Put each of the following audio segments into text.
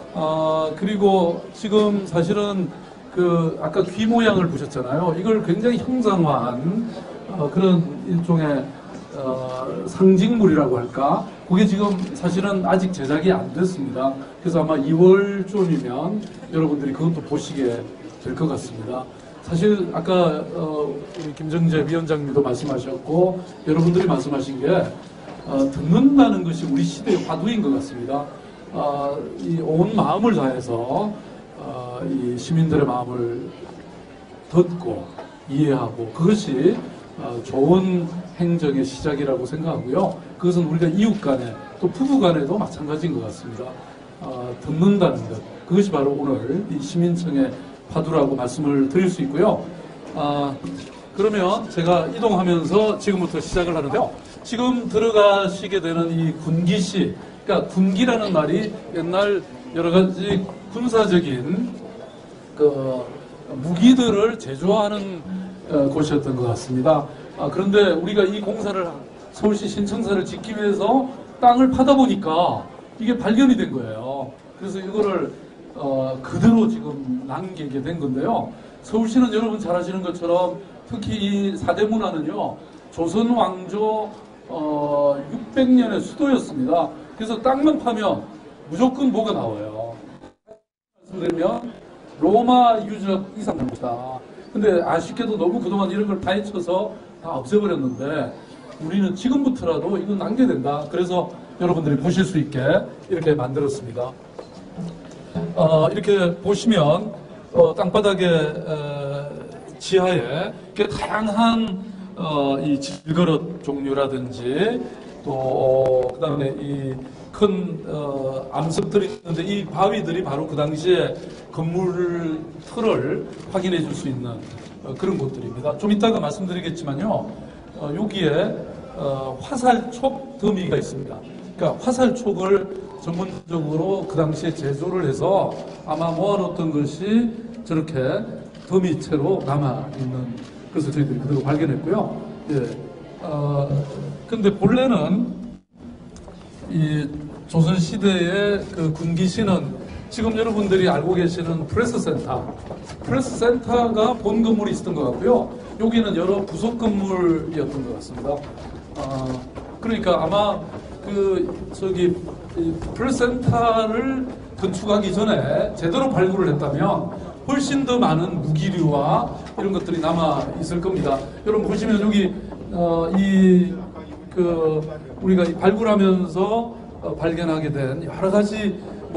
그리고 지금 사실은 그 아까 귀 모양을 보셨잖아요. 이걸 굉장히 형상화한 그런 일종의 상징물이라고 할까? 그게 지금 사실은 아직 제작이 안 됐습니다. 그래서 아마 2월쯤이면 여러분들이 그것도 보시게 될 것 같습니다. 사실 아까 우리 김정재 위원장님도 말씀하셨고 여러분들이 말씀하신 게 듣는다는 것이 우리 시대의 화두인 것 같습니다. 이 온 마음을 다해서 이 시민들의 마음을 듣고 이해하고 그것이 좋은 행정의 시작이라고 생각하고요. 그것은 우리가 이웃 간에 또 부부 간에도 마찬가지인 것 같습니다. 듣는다는 것 그것이 바로 오늘 이 시민청의 화두라고 말씀을 드릴 수 있고요. 그러면 제가 이동하면서 지금부터 시작을 하는데요. 지금 들어가시게 되는 이 군기시, 그러니까 군기라는 말이 옛날 여러 가지 군사적인 그 무기들을 제조하는 곳이었던 것 같습니다. 그런데 우리가 이 공사를 서울시 신청사를 짓기 위해서 땅을 파다 보니까 이게 발견이 된 거예요. 그래서 이거를 그대로 지금 남기게 된 건데요. 서울시는 여러분 잘 아시는 것처럼 특히 이 사대문화는요 조선 왕조 600년의 수도였습니다. 그래서 땅만 파면 무조건 뭐가 나와요. 말씀드리면 로마 유적 이상입니다. 근데 아쉽게도 너무 그동안 이런 걸 파헤쳐서 다 없애버렸는데 우리는 지금부터라도 이거 남겨야 된다. 그래서 여러분들이 보실 수 있게 이렇게 만들었습니다. 이렇게 보시면 땅바닥에 지하에 다양한 이 질그릇 종류라든지 또 그다음에 이 큰 암석들이 있는데 이 바위들이 바로 그 당시에 건물 틀을 확인해 줄 수 있는 그런 곳들입니다. 좀 이따가 말씀드리겠지만요. 여기에 화살촉 더미가 있습니다. 그러니까 화살촉을 전문적으로 그 당시에 제조를 해서 아마 모아놓던 것이 저렇게 더미채로 남아있는 것을 저희들이 그대로 발견했고요. 예. 근데 본래는 이 조선시대의 그 군기시는 지금 여러분들이 알고 계시는 프레스센터가 본 건물이 있었던 것 같고요. 여기는 여러 부속 건물이었던 것 같습니다. 그러니까 아마 프레스센터를 건축하기 전에 제대로 발굴을 했다면 훨씬 더 많은 무기류와 이런 것들이 남아 있을 겁니다. 여러분 보시면 여기 우리가 발굴하면서 발견하게 된 여러 가지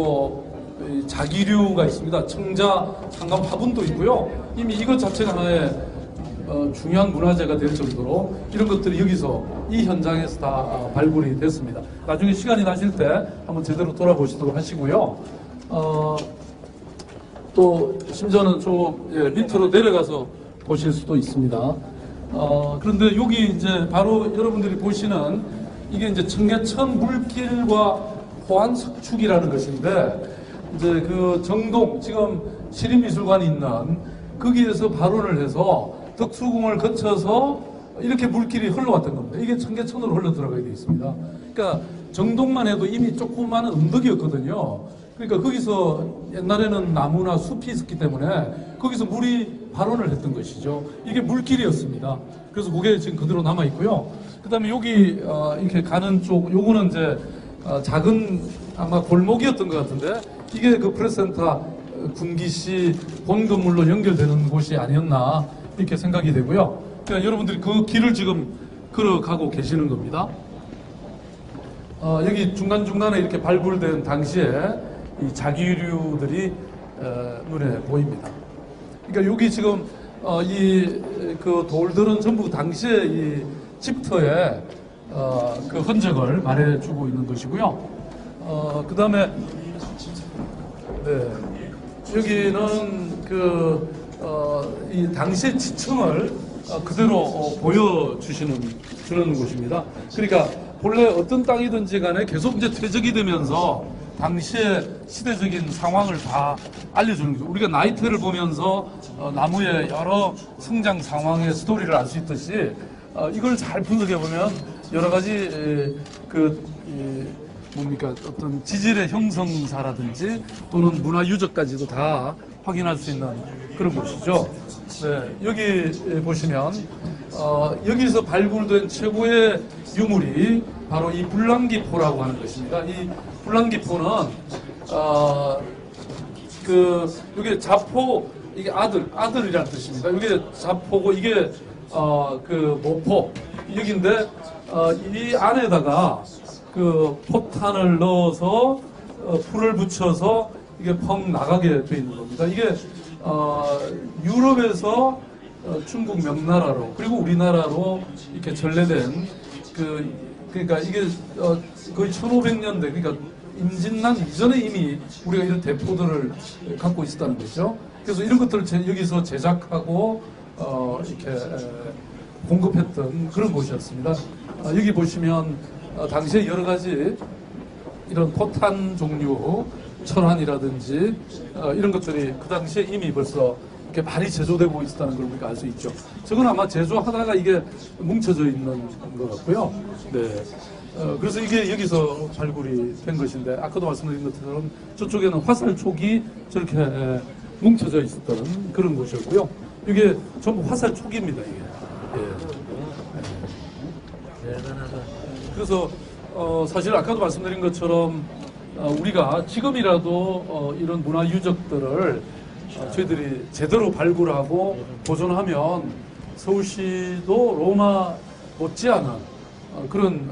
자기류가 있습니다. 청자, 상감, 화분도 있고요. 이미 이것 자체가 하나의 중요한 문화재가 될 정도로 이런 것들이 여기서 이 현장에서 다 발굴이 됐습니다. 나중에 시간이 나실 때 한번 제대로 돌아보시도록 하시고요. 또 심지어는 좀 밑으로 내려가서 보실 수도 있습니다. 그런데 여기 이제 바로 여러분들이 보시는 이게 이제 청계천 물길과 호안 석축이라는 것인데 이제 그 정동 지금 시립미술관이 있는 거기에서 발원을 해서 덕수궁을 거쳐서 이렇게 물길이 흘러왔던 겁니다. 이게 청계천으로 흘러 들어가게 되어 있습니다. 그러니까 정동만 해도 이미 조그마한 언덕이었거든요. 그러니까 거기서 옛날에는 나무나 숲이 있었기 때문에 거기서 물이 발원을 했던 것이죠. 이게 물길이었습니다. 그래서 그게 지금 그대로 남아 있고요. 그다음에 여기 이렇게 가는 쪽 요거는 이제 작은 아마 골목이었던 것 같은데 이게 그 프레스센터 군기시 본 건물로 연결되는 곳이 아니었나 이렇게 생각이 되고요. 그러니까 여러분들이 그 길을 지금 걸어가고 계시는 겁니다. 여기 중간중간에 이렇게 발굴된 당시에 이 자기류들이 눈에 보입니다. 그러니까 여기 지금 그 돌들은 전부 당시에 이 집터의 그 흔적을 말해주고 있는 것이고요. 그 다음에 여기는 이 당시의 지층을 그대로 보여주시는 그런 곳입니다. 그러니까 본래 어떤 땅이든지 간에 계속 이제 퇴적이 되면서 당시의 시대적인 상황을 다 알려주는 거죠. 우리가 나이트를 보면서 나무의 여러 성장 상황의 스토리를 알 수 있듯이 이걸 잘 분석해 보면 여러 가지 뭡니까 어떤 지질의 형성사라든지 또는 문화 유적까지도 다 확인할 수 있는 그런 곳이죠. 네, 여기 보시면 여기서 발굴된 최고의 유물이 바로 이 불랑기포라고 하는 것입니다. 이 불랑기포는 이게 자포, 이게 아들이라는 뜻입니다. 이게 자포고 이게 그 모포 여기인데 이 안에다가 그 포탄을 넣어서 불을 붙여서 이게 펑 나가게 돼 있는 겁니다. 이게 유럽에서 중국 명나라로 그리고 우리나라로 이렇게 전래된 그러니까 이게 거의 1500년대 그러니까 임진난 이전에 이미 우리가 이런 대포들을 갖고 있었다는 거죠. 그래서 이런 것들을 여기서 제작하고 이렇게 공급했던 그런 곳이었습니다. 여기 보시면 당시에 여러 가지 이런 포탄 종류, 철환이라든지 이런 것들이 그 당시에 이미 벌써 이렇게 많이 제조되고 있었다는 걸 우리가 알 수 있죠. 저건 아마 제조하다가 이게 뭉쳐져 있는 것 같고요. 네. 그래서 이게 여기서 발굴이 된 것인데 아까도 말씀드린 것처럼 저쪽에는 화살촉이 저렇게 뭉쳐져 있었던 그런 곳이었고요. 이게 전부 화살촉입니다. 이게. 예. 그래서 사실 아까도 말씀드린 것처럼 우리가 지금이라도 이런 문화 유적들을 저희들이 제대로 발굴하고 보존하면 서울시도 로마 못지않은 그런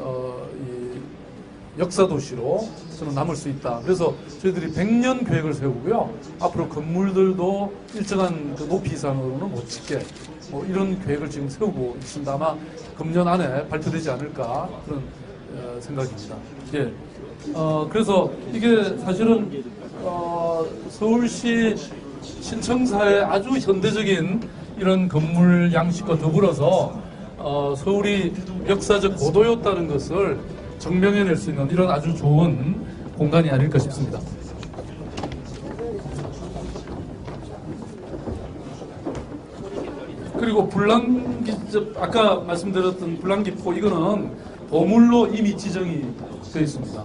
역사 도시로 저는 남을 수 있다. 그래서 저희들이 100년 계획을 세우고요. 앞으로 건물들도 일정한 그 높이 이상으로는 못 짓게 뭐 이런 계획을 지금 세우고 있습니다. 아마 금년 안에 발표되지 않을까 그런 생각입니다. 예. 그래서 이게 사실은 서울시 신청사의 아주 현대적인 이런 건물 양식과 더불어서 서울이 역사적 고도였다는 것을 증명해낼 수 있는 이런 아주 좋은 공간이 아닐까 싶습니다. 그리고 아까 말씀드렸던 불랑기포 이거는 보물로 이미 지정이 되어 있습니다.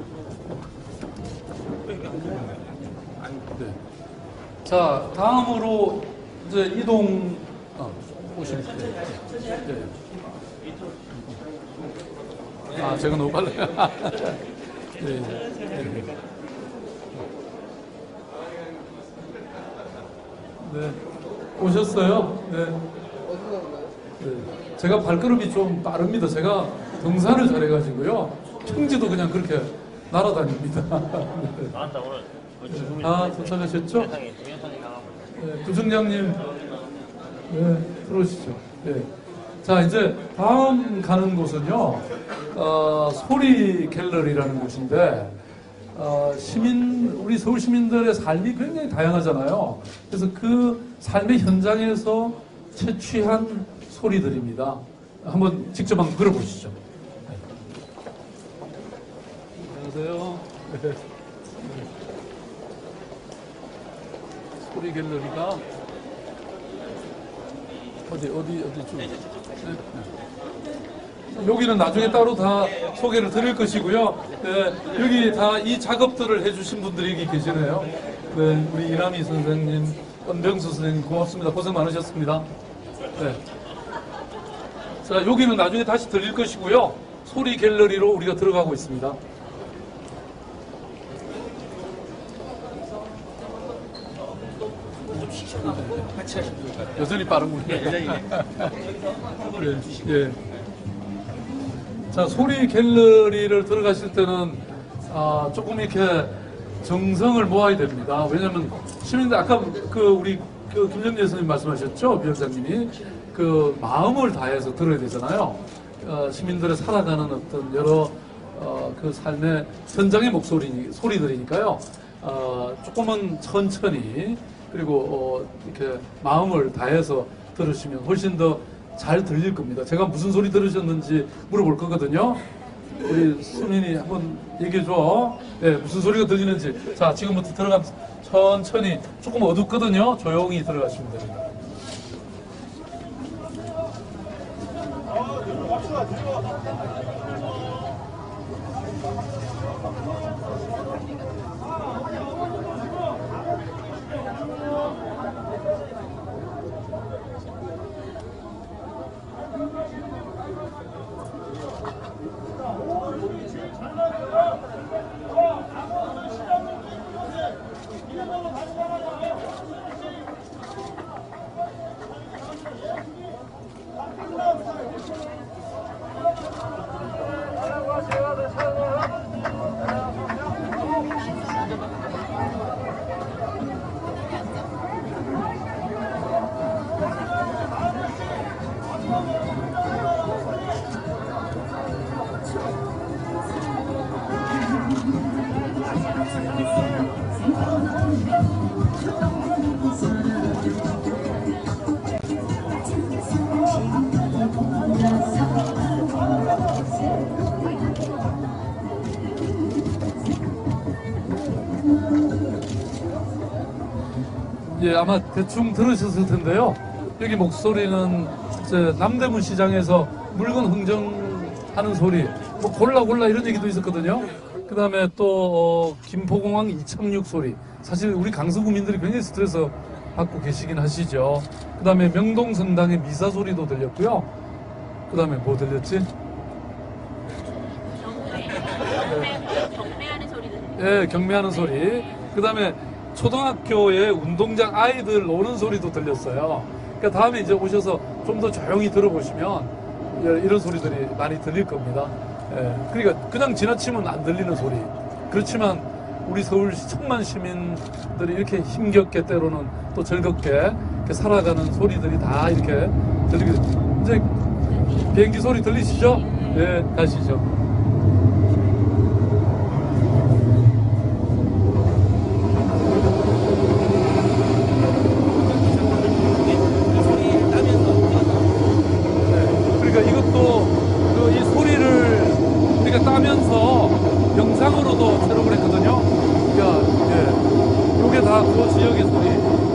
네. 자, 다음으로 이제 이동 오시면 네. 아, 제가 너무 빨라요. 네. 네. 오셨어요? 네. 네. 제가 발걸음이 좀 빠릅니다. 제가 등산을 잘해가지고요. 평지도 그냥 그렇게 날아다닙니다. 네. 아, 도착하셨죠? 네, 부총장님, 네, 들어오시죠. 네. 자, 이제 다음 가는 곳은요, 소리 갤러리라는 곳인데, 우리 서울 시민들의 삶이 굉장히 다양하잖아요. 그래서 그 삶의 현장에서 채취한 소리들입니다. 한번 직접 한번 들어보시죠. 네. 안녕하세요. 네. 소리 갤러리가 어디 좀. 네. 여기는 나중에 따로 다 소개를 드릴 것이고요. 네, 여기 다 이 작업들을 해주신 분들이 여기 계시네요. 네, 우리 이남희 선생님, 은병수 선생님 고맙습니다. 고생 많으셨습니다. 네. 자, 여기는 나중에 다시 들릴 것이고요. 소리 갤러리로 우리가 들어가고 있습니다. 여전히 빠른군요. 네, 예. 자, 소리 갤러리를 들어가실 때는 조금 이렇게 정성을 모아야 됩니다. 왜냐하면 시민들 아까 우리 김정재 선생님 말씀하셨죠, 위원장님이 그 마음을 다해서 들어야 되잖아요. 시민들의 살아가는 어떤 여러 그 삶의 현장의 소리들이니까요. 조금은 천천히 그리고 이렇게 마음을 다해서 들으시면 훨씬 더 잘 들릴 겁니다. 제가 무슨 소리 들으셨는지 물어볼 거거든요. 우리 수민이 한번 얘기해줘. 네, 무슨 소리가 들리는지. 자, 지금부터 들어가면서 천천히 조금 어둡거든요. 조용히 들어가시면 됩니다. 예, 아마 대충 들으셨을 텐데요. 여기 목소리는 이제 남대문 시장에서 물건 흥정하는 소리, 뭐 골라 이런 얘기도 있었거든요. 그 다음에 또 김포공항 이착륙 소리. 사실 우리 강서구민들이 굉장히 스트레스 받고 계시긴 하시죠. 그 다음에 명동성당의 미사 소리도 들렸고요. 그 다음에 뭐 들렸지? 경매하는 소리 들려요. 예, 경매하는 소리. 그 다음에 초등학교에 운동장 아이들 노는 소리도 들렸어요. 그러니까 다음에 이제 오셔서 좀 더 조용히 들어보시면 이런 소리들이 많이 들릴 겁니다. 예, 그러니까 그냥 지나치면 안 들리는 소리. 그렇지만 우리 서울시 천만 시민들이 이렇게 힘겹게 때로는 또 즐겁게 이렇게 살아가는 소리들이 다 이렇게 들리게 됩니다. 이제 비행기 소리 들리시죠? 예, 가시죠. 따면서 영상으로도 촬영을 했거든요. 그러니까 예, 요게 다 그 지역의 소리.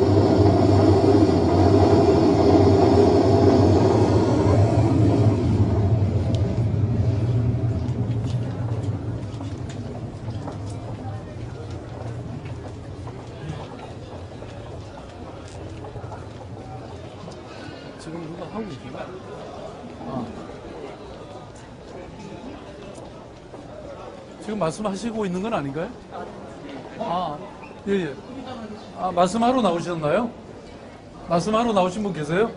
지금 누가 하고 있나? 지금 말씀하시고 있는 건 아닌가요? 예. 말씀하러 나오셨나요? 말씀하러 나오신 분 계세요?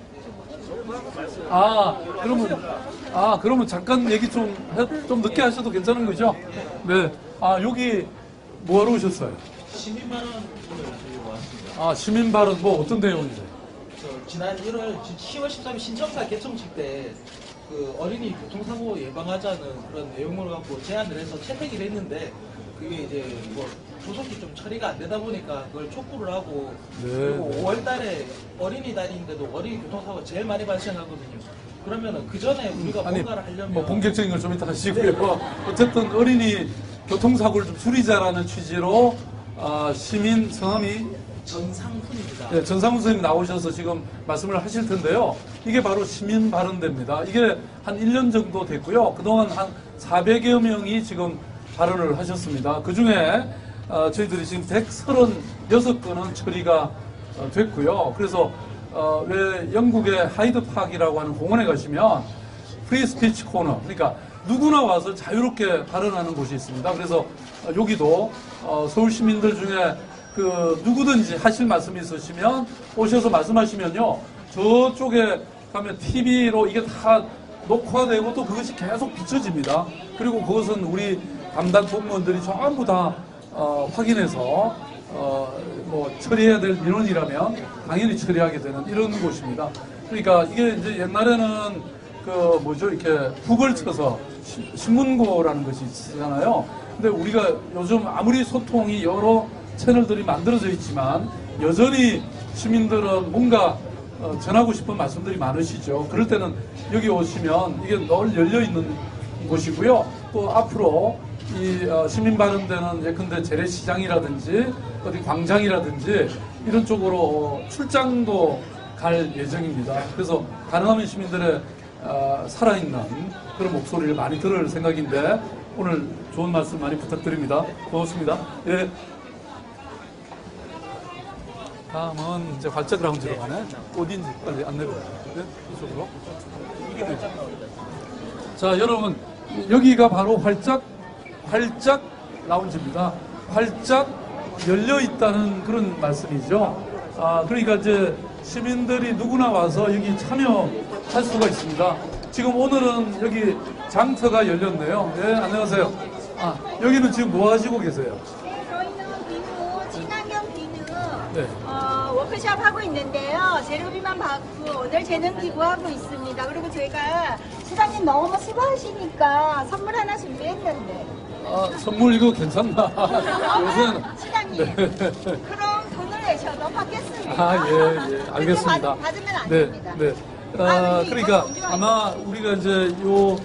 그러면 잠깐 얘기 좀 늦게 하셔도 괜찮은 거죠? 네. 여기 뭐하러 오셨어요? 시민 발언 드리고 왔습니다. 시민 발언 뭐 어떤 내용이죠? 지난 10월 13일 신청사 개청식 때 그 어린이 교통사고 예방하자는 그런 내용을 갖고 제안을 해서 채택을 했는데 그게 이제 뭐 조속히 좀 처리가 안 되다 보니까 그걸 촉구를 하고 네, 그리고 5월달에 어린이날인데도 어린이 교통사고가 제일 많이 발생하거든요. 그러면은 그 전에 우리가 뭔가를 하려면 뭐 본격적인 걸 좀 이따 하시고요. 네. 어쨌든 어린이 교통사고를 좀 줄이자라는 취지로 시민 성함이 전상훈입니다. 네, 전상훈 선생님 나오셔서 지금 말씀을 하실 텐데요. 이게 바로 시민 발언대입니다. 이게 한 1년 정도 됐고요. 그동안 한 400여 명이 지금 발언을 하셨습니다. 그 중에 저희들이 지금 136건은 처리가 됐고요. 그래서 왜 영국의 하이드 파크라고 하는 공원에 가시면 프리 스피치 코너, 그러니까 누구나 와서 자유롭게 발언하는 곳이 있습니다. 그래서 여기도 서울 시민들 중에 그 누구든지 하실 말씀이 있으시면 오셔서 말씀하시면요, 저쪽에 가면 TV로 이게 다 녹화되고 또 그것이 계속 비춰집니다. 그리고 그것은 우리 담당 공무원들이 전부 다 확인해서 뭐 처리해야 될 민원이라면 당연히 처리하게 되는 이런 곳입니다. 그러니까 이게 이제 옛날에는 그 뭐죠, 이렇게 북을 쳐서 신문고라는 것이 있잖아요. 근데 우리가 요즘 아무리 소통이 여러 채널들이 만들어져 있지만 여전히 시민들은 뭔가 전하고 싶은 말씀들이 많으시죠. 그럴 때는 여기 오시면 이게 늘 열려있는 곳이고요. 또 앞으로 이 시민발언대는 예컨대 재래시장이라든지 어디 광장이라든지 이런 쪽으로 출장도 갈 예정입니다. 그래서 가능하면 시민들의 살아있는 그런 목소리를 많이 들을 생각인데 오늘 좋은 말씀 많이 부탁드립니다. 고맙습니다. 예. 다음은 이제 활짝 라운지로 가네. 어딘지 빨리 안내해 주세요. 네? 이쪽으로. 네. 자, 여러분, 여기가 바로 활짝 라운지입니다. 활짝 열려 있다는 그런 말씀이죠. 그러니까 이제 시민들이 누구나 와서 여기 참여할 수가 있습니다. 지금 오늘은 여기 장터가 열렸네요. 네, 안녕하세요. 여기는 지금 뭐 하시고 계세요? 네. 워크숍 하고 있는데요. 재료비만 받고 오늘 재능 기부하고 있습니다. 그리고 저희가 시장님 너무 수고하시니까 선물 하나 준비했는데. 선물 이거 괜찮나? 요새는. 시장님, 그럼 돈을 내셔도 받겠습니다. 예, 알겠습니다. 받으면 안 네, 됩니다. 네. 그러니까 아마 우리가 이제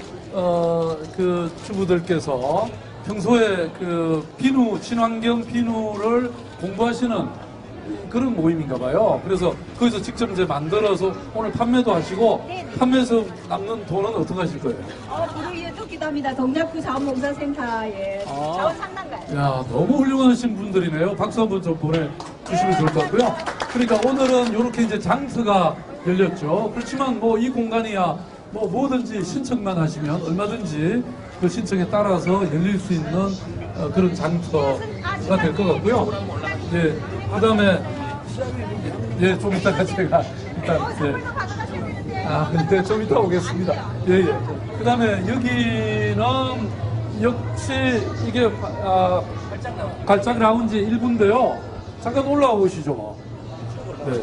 그 주부들께서 평소에 그 친환경 비누를 공부하시는 그런 모임인가 봐요. 그래서 거기서 직접 이제 만들어서 오늘 판매도 하시고, 네. 판매해서 남는 돈은 어떻게 하실 거예요? 부르기에 좋기도 합니다. 동작구 자원봉사센터에 자원 상담가요. 야, 너무 훌륭하신 분들이네요. 박수 한번 좀 보내주시면 좋을 것 같고요. 그러니까 오늘은 이렇게 이제 장터가 열렸죠. 그렇지만 뭐 이 공간이야 뭐 뭐든지 신청만 하시면 얼마든지 그 신청에 따라서 열릴 수 있는 그런 장터가 될 것 같고요. 예, 그 다음에 좀 이따가 제가 일단 선물도 가져가셔야 되는데. 네, 좀 이따 오겠습니다. 예. 그 다음에 여기는 역시 이게 갈짝 라운지 1부인데요. 잠깐 올라와 보시죠. 네.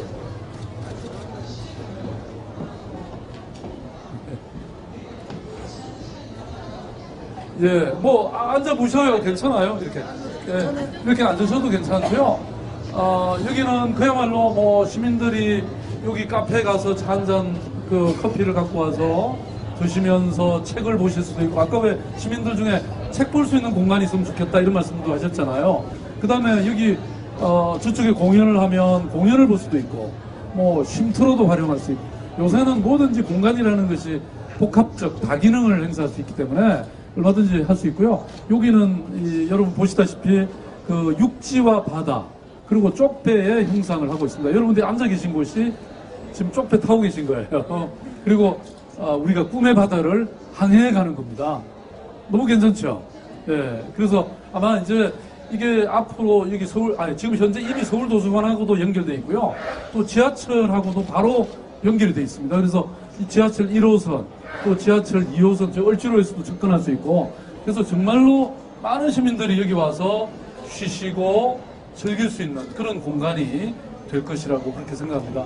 예, 뭐 앉아 보셔요. 괜찮아요. 이렇게. 예, 이렇게 앉으셔도 괜찮고요. 여기는 그야말로 뭐 시민들이 여기 카페에 가서 차 한 잔 그 커피를 갖고 와서 드시면서 책을 보실 수도 있고, 아까 왜 시민들 중에 책 볼 수 있는 공간이 있으면 좋겠다 이런 말씀도 하셨잖아요. 그 다음에 여기 저쪽에 공연을 하면 공연을 볼 수도 있고, 뭐 쉼터로도 활용할 수 있고, 요새는 뭐든지 공간이라는 것이 복합적 다기능을 행사할 수 있기 때문에 얼마든지 할 수 있고요. 여기는 여러분 보시다시피 그 육지와 바다 그리고 쪽배의 형상을 하고 있습니다. 여러분들이 앉아 계신 곳이 지금 쪽배 타고 계신 거예요. 그리고 우리가 꿈의 바다를 항해해 가는 겁니다. 너무 괜찮죠? 예. 그래서 아마 이제 이게 앞으로 여기 지금 현재 이미 서울도서관하고도 연결되어 있고요. 또 지하철하고도 바로 연결이 되어 있습니다. 그래서 이 지하철 1호선, 또 지하철 2호선, 저 을지로에서도 접근할 수 있고, 그래서 정말로 많은 시민들이 여기 와서 쉬시고 즐길 수 있는 그런 공간이 될 것이라고 그렇게 생각합니다.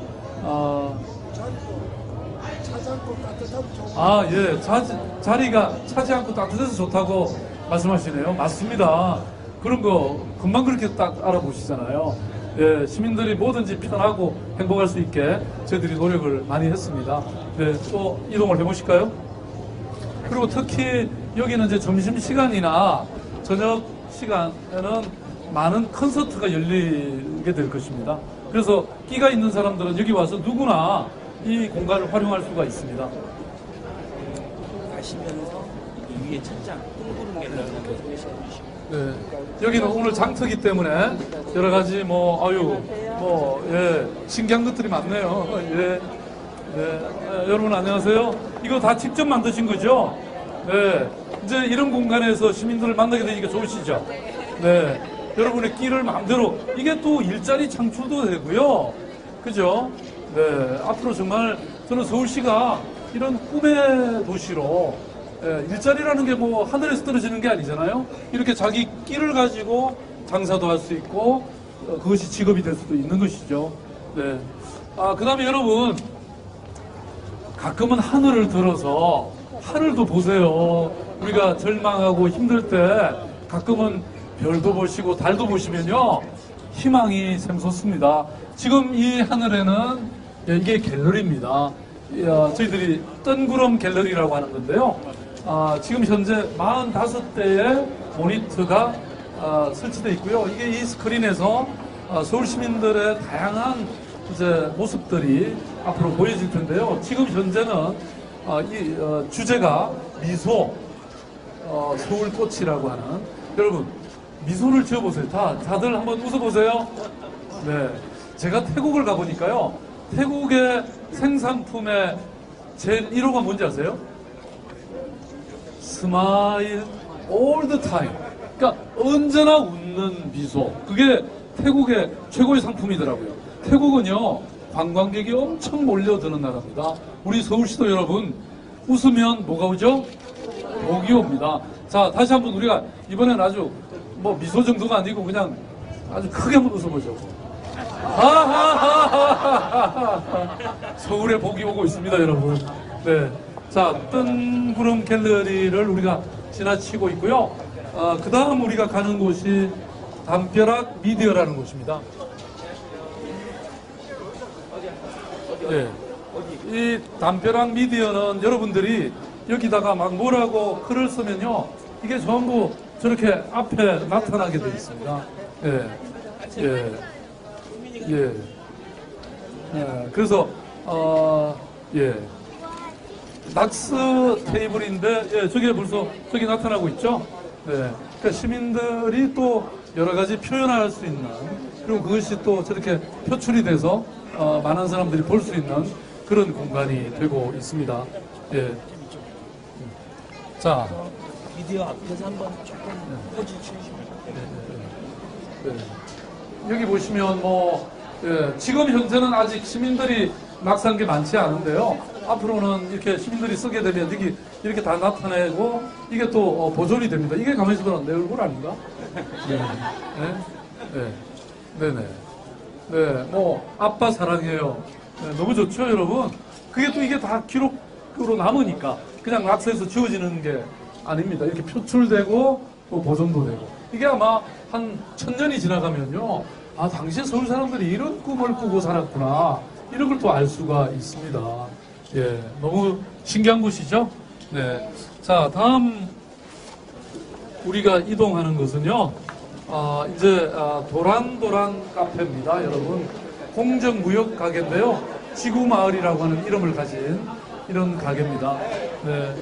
예. 자리가 차지 않고 따뜻해서 좋다고 말씀하시네요. 맞습니다. 그런 거 금방 그렇게 딱 알아보시잖아요. 예, 시민들이 뭐든지 편하고 행복할 수 있게 저희들이 노력을 많이 했습니다. 네, 또 이동을 해보실까요? 그리고 특히 여기는 이제 점심시간이나 저녁 시간에는 많은 콘서트가 열리게 될 것입니다. 그래서 끼가 있는 사람들은 여기 와서 누구나 이 공간을 활용할 수가 있습니다. 가시면서 이 위에 천장 둥그런 게 계속 계시고. 네, 여기는 오늘 장터기 때문에 여러 가지 신기한 것들이 많네요. 예, 네, 여러분 안녕하세요. 이거 다 직접 만드신 거죠? 네, 이제 이런 공간에서 시민들을 만나게 되니까 좋으시죠? 네, 여러분의 끼를 마음대로 이게 또 일자리 창출도 되고요, 그죠? 네, 앞으로 정말 저는 서울시가 이런 꿈의 도시로. 일자리라는 게 뭐 하늘에서 떨어지는 게 아니잖아요. 이렇게 자기 끼를 가지고 장사도 할 수 있고 그것이 직업이 될 수도 있는 것이죠. 네. 그 다음에 여러분 가끔은 하늘을 들어서 하늘도 보세요. 우리가 절망하고 힘들 때 가끔은 별도 보시고 달도 보시면요 희망이 샘솟습니다. 지금 이 하늘에는 이게 갤러리입니다. 저희들이 뜬구름 갤러리라고 하는 건데요. 지금 현재 45대의 모니터가 설치되어 있고요. 이게 이 스크린에서 서울 시민들의 다양한 이제 모습들이 앞으로 보여질 텐데요. 지금 현재는 이 주제가 미소, 서울꽃이라고 하는, 여러분 미소를 지어보세요. 다들 한번 웃어보세요. 네, 제가 태국을 가보니까요. 태국의 생산품의 제일 1호가 뭔지 아세요? 스마일 all the time. 그러니까 언제나 웃는 미소. 그게 태국의 최고의 상품이더라고요. 태국은요 관광객이 엄청 몰려드는 나라입니다. 우리 서울시도 여러분 웃으면 뭐가 오죠? 복이 옵니다. 자, 다시 한번 우리가 이번엔 아주 뭐 미소 정도가 아니고 그냥 아주 크게 한번 웃어보죠. 서울에 복이 오고 있습니다, 여러분. 네. 자, 뜬구름 갤러리를 우리가 지나치고 있고요. 그 다음 우리가 가는 곳이 담벼락 미디어라는 곳입니다. 예. 이 담벼락 미디어는 여러분들이 여기다가 막 뭐라고 글을 쓰면요, 이게 전부 저렇게 앞에 나타나게 되어 있습니다. 예. 예. 예. 예. 그래서, 예. 낙스 테이블인데, 예, 저게 벌써 저기 나타나고 있죠? 네. 그러니까 시민들이 또 여러 가지 표현할 수 있는, 그리고 그것이 또 저렇게 표출이 돼서 많은 사람들이 볼 수 있는 그런 공간이 되고 있습니다. 예. 자. 미디어 앞에서 한번 조금 포즈 취해주시면. 네. 여기 보시면 예, 지금 현재는 아직 시민들이 낙서한 게 많지 않은데요. 앞으로는 이렇게 시민들이 쓰게 되면 여기 이렇게 다 나타내고 이게 또 보존이 됩니다. 이게 가만히 있어보면 내 얼굴 아닌가? 네. 네. 네. 네네. 네. 아빠 사랑해요. 네, 너무 좋죠, 여러분? 그게 또 이게 다 기록으로 남으니까 그냥 낙서해서 지워지는 게 아닙니다. 이렇게 표출되고 또 보존도 되고. 이게 아마 한 1000년이 지나가면요. 아, 당시에 서울 사람들이 이런 꿈을 꾸고 살았구나. 이런 걸 또 알 수가 있습니다. 예, 너무 신기한 곳이죠? 네. 자, 다음 우리가 이동하는 것은요. 이제 도란도란 카페입니다, 여러분. 공정무역 가게인데요. 지구마을이라고 하는 이름을 가진 이런 가게입니다. 네.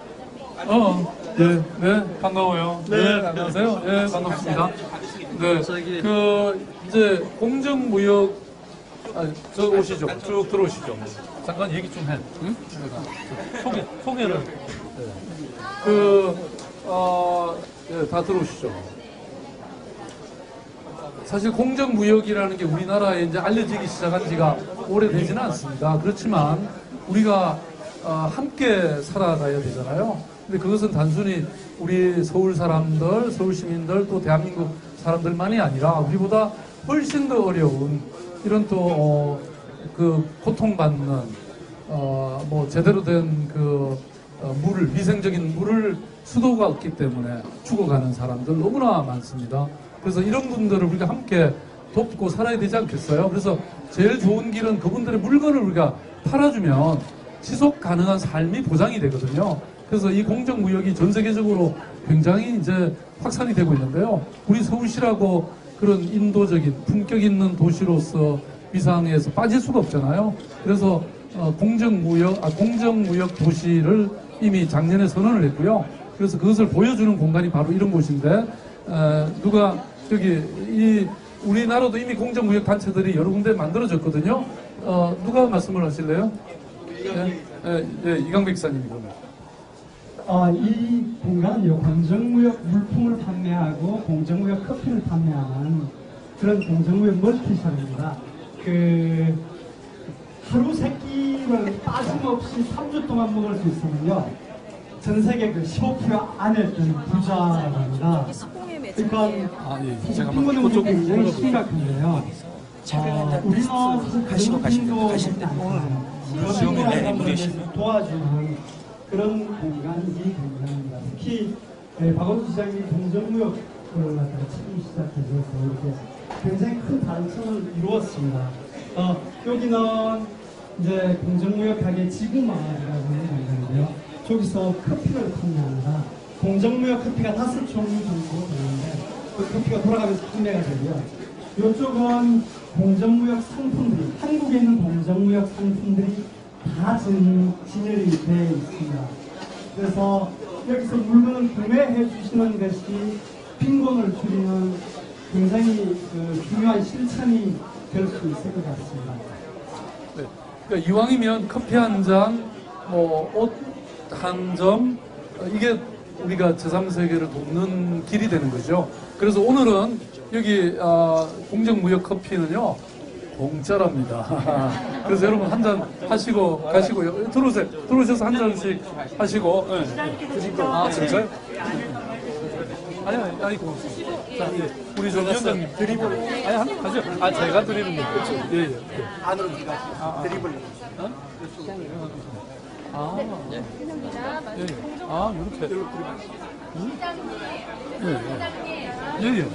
네, 반가워요. 네, 안녕하세요. 네, 반갑습니다. 네, 이제 공정무역, 저 오시죠. 쭉 들어오시죠. 잠깐 얘기 좀 해. 응? 소개를. 네. 예, 다 들어오시죠. 사실 공정무역이라는 게 우리나라에 이제 알려지기 시작한 지가 오래되지는 않습니다. 그렇지만 우리가 함께 살아가야 되잖아요. 근데 그것은 단순히 우리 서울 사람들, 서울 시민들, 또 대한민국 사람들만이 아니라 우리보다 훨씬 더 어려운 이런 또 고통받는 제대로 된 물을, 위생적인 물을 수도가 없기 때문에 죽어가는 사람들 너무나 많습니다. 그래서 이런 분들을 우리가 함께 돕고 살아야 되지 않겠어요? 그래서 제일 좋은 길은 그분들의 물건을 우리가 팔아주면 지속 가능한 삶이 보장이 되거든요. 그래서 이 공정무역이 전 세계적으로 굉장히 이제 확산이 되고 있는데요. 우리 서울시라고 그런 인도적인 품격 있는 도시로서 위상에서 빠질 수가 없잖아요. 그래서 공정무역 도시를 이미 작년에 선언을 했고요. 그래서 그것을 보여주는 공간이 바로 이런 곳인데, 누가 우리나라도 이미 공정무역 단체들이 여러 군데 만들어졌거든요. 누가 말씀을 하실래요? 네, 이강백 기사님이군요. 이 공간은요, 공정무역 물품을 판매하고 공정무역 커피를 판매하는 그런 공정무역 멀티샵입니다. 하루 세 끼를 빠짐없이 3주 동안 먹을 수 있으면요, 전 세계 15% 안에 든 부자랍니다. 그러니까 빈곤은 굉장히 심각한데요. 우리나라 가실 때 오늘 도와주는 그런 공간이 공간입니다. 특히 박원순 시장이 공정무역을 처음 시작해서 이렇게 굉장히 큰 발전을 이루었습니다. 여기는 이제 공정무역 가게 지구마을이라고 하는 공간인데요. 저기서 커피를 판매합니다. 공정무역 커피가 5종류 정도 되는데 그 커피가 돌아가면서 판매가 되고요. 이쪽은 공정무역 상품들이, 한국에 있는 공정무역 상품들이 다 진열이 되어 있습니다. 그래서 여기서 물건을 구매해 주시는 것이 빈곤을 줄이는 굉장히 중요한 실천이 될 수 있을 것 같습니다. 네. 그러니까 이왕이면 커피 한 잔, 옷 한 점, 이게 우리가 제3세계를 돕는 길이 되는 거죠. 그래서 오늘은 여기 공정무역 커피는요, 공짜랍니다. 그래서 여러분 한 잔 하시고 가시고요. 들어오셔서 한 잔씩 하시고. 네. 진짜요? 아니, 고맙습니다. 자, 우리 저 위원장님 드리블. 한번 가죠. 제가 드리는 거죠. 예. 안으로 들어가 드리블. 예. 이렇게. 예, 예.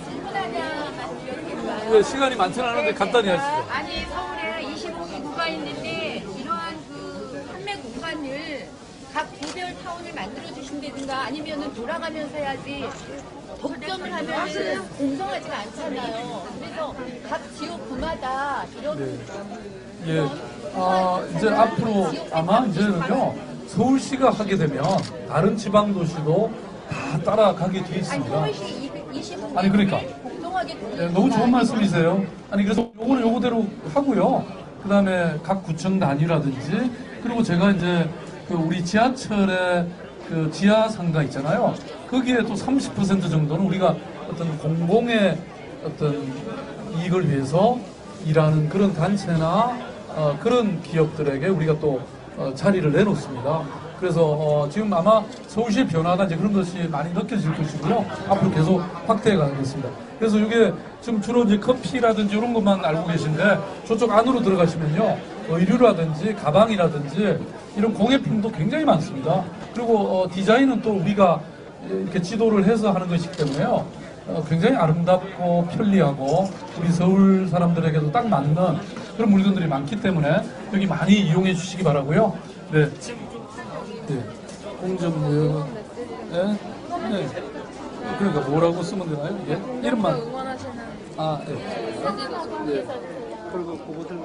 예, 시간이 많지는 않은데 간단히 하시죠. 아니 서울에 25기구가 있는데 이러한 그 판매 공간을 각 구별 타운을 만들어 주신다든가 아니면은 돌아가면서 해야지 독점을 하면은 공정하지가 않잖아요. 그래서 각 지역구마다 이런 예. 이제 앞으로 아마 이제는요, 서울시가 하게 되면 다른 지방 도시도 다 따라가게 돼 아니 있습니다. 서울시 25기구를 아니, 그러니까. 공정하게 네, 너무 좋은 말씀이세요. 아니, 그래서 요거는 요거대로 하고요. 그 다음에 각 구청 단위라든지, 그리고 제가 이제 그 우리 지하철의 그 지하 상가 있잖아요. 거기에 또 30% 정도는 우리가 어떤 공공의 어떤 이익을 위해서 일하는 그런 단체나 그런 기업들에게 우리가 또 자리를 내놓습니다. 그래서 지금 아마 서울시의 변화가 이제 그런 것이 많이 느껴질 것이고요. 앞으로 계속 확대해 가겠습니다. 그래서 이게 지금 주로 이제 커피라든지 이런 것만 알고 계신데 저쪽 안으로 들어가시면요. 의류라든지 가방이라든지 이런 공예품도 굉장히 많습니다. 그리고 디자인은 또 우리가 이렇게 지도를 해서 하는 것이기 때문에요. 굉장히 아름답고 편리하고 우리 서울 사람들에게도 딱 맞는 그런 물건들이 많기 때문에 여기 많이 이용해 주시기 바라고요. 네. 네. 공정무역. 네. 네. 그러니까 뭐라고 쓰면 되나요? 이게? 이름만. 응원하시는 아, 네. 네. 그리고 그거 들고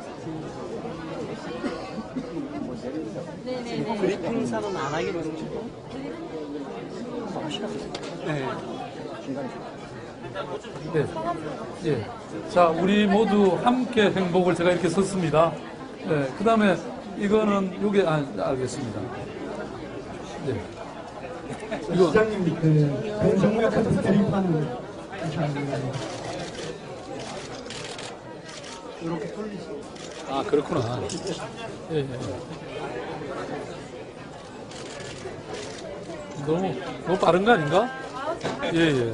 네네네. 브리핑사는 안 하기로 했죠. 네. 네. 예. 자, 우리 모두 함께 행복을 제가 이렇게 썼습니다. 네. 그 다음에 이거는 요게, 알겠습니다. 네. 이거. 시장님 그 공정무역 같은 대립하는 이렇게 돌리시고. 아, 그렇구나. 예, 예. 너무 빠른 거 아닌가? 예, 예.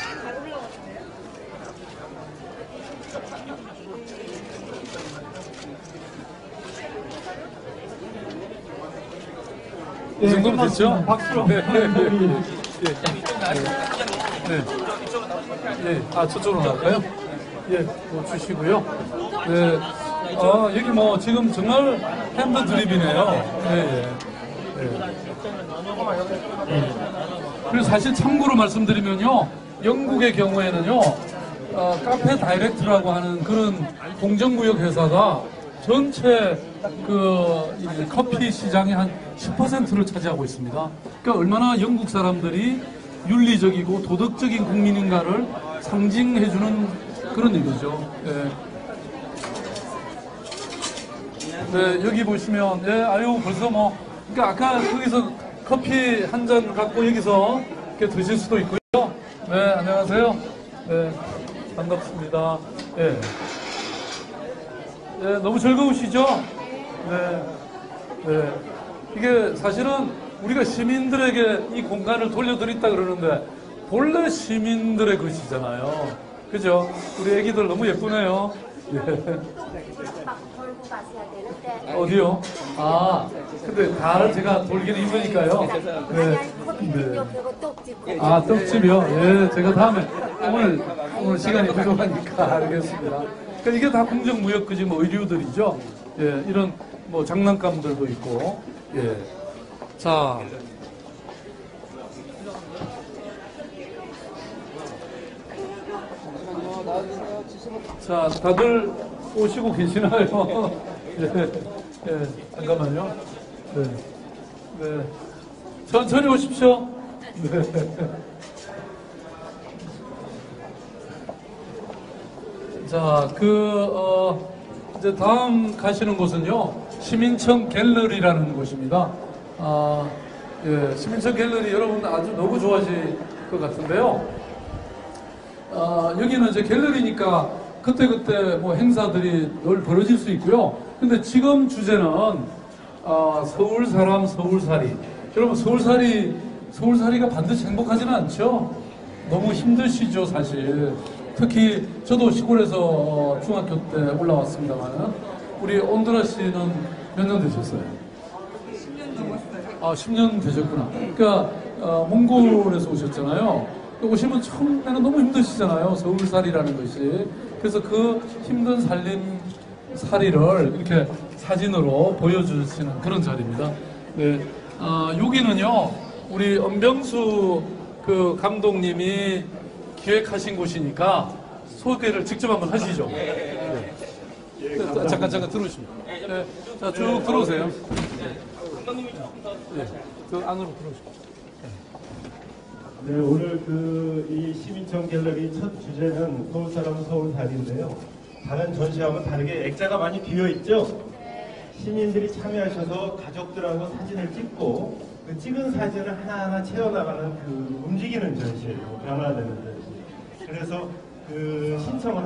이 정도면 됐죠? 박수로. 네, 네, 네. 네. 네. 아, 저쪽으로 나갈까요? 예, 뭐 주시고요. 네. 여기 뭐 지금 정말 핸드 드립이네요. 네, 예. 그리고 사실 참고로 말씀드리면요, 영국의 경우에는요, 카페 다이렉트라고 하는 그런 공정무역 회사가 전체 이 커피 시장의 한 10%를 차지하고 있습니다. 그러니까 얼마나 영국 사람들이 윤리적이고 도덕적인 국민인가를 상징해주는 그런 얘기죠. 예. 네, 여기 보시면, 예, 아유, 벌써 뭐, 그러니까 아까 거기서 커피 한 잔 갖고 여기서 이렇게 드실 수도 있고요. 네, 안녕하세요. 네, 반갑습니다. 예. 네, 너무 즐거우시죠? 네. 네. 이게 사실은 우리가 시민들에게 이 공간을 돌려드린다 그러는데 본래 시민들의 것이잖아요. 그죠? 우리 애기들 너무 예쁘네요. 예. 어디요? 아, 근데 다 제가 돌기는 힘드니까요. 네. 아, 떡집이요? 예, 제가 다음에 오늘 시간이 부족하니까 알겠습니다. 그러니까 이게 다 공정무역 그지 뭐 의류들이죠. 예, 이런 뭐 장난감들도 있고. 예. 자. 자, 다들 오시고 계시나요? 예, 예, 잠깐만요. 네. 네. 천천히 오십시오. 네. 자, 이제 다음 가시는 곳은요, 시민청 갤러리라는 곳입니다. 예, 시민청 갤러리 여러분 아주 너무 좋아하실 것 같은데요. 여기는 이제 갤러리니까 그때그때 뭐 행사들이 늘 벌어질 수 있고요. 근데 지금 주제는, 서울 사람, 서울살이. 여러분, 서울살이가 반드시 행복하지는 않죠? 너무 힘드시죠, 사실. 특히 저도 시골에서 중학교 때 올라왔습니다만, 우리 온드라 씨는 몇 년 되셨어요? 10년 넘었어요. 아, 10년 되셨구나. 그러니까 몽골에서 오셨잖아요. 오시면 처음에는 너무 힘드시잖아요. 서울살이라는 것이. 그래서 그 힘든 살이를 이렇게 사진으로 보여주시는 그런 자리입니다. 네. 여기는요, 우리 엄병수 그 감독님이 기획하신 곳이니까 소개를 직접 한번 하시죠. 네. 잠깐 들어오시면. 네. 자, 쭉 들어오세요. 네. 그 안으로 들어오시고. 네, 오늘 이 시민청 갤러리 첫 주제는 서울 사람은 서울살인데요. 다른 전시하고는 다르게 액자가 많이 비어 있죠. 시민들이 참여하셔서 가족들하고 사진을 찍고 그 찍은 사진을 하나하나 채워나가는 그 움직이는 전시예요. 변화되는 전시. 그래서 그 신청을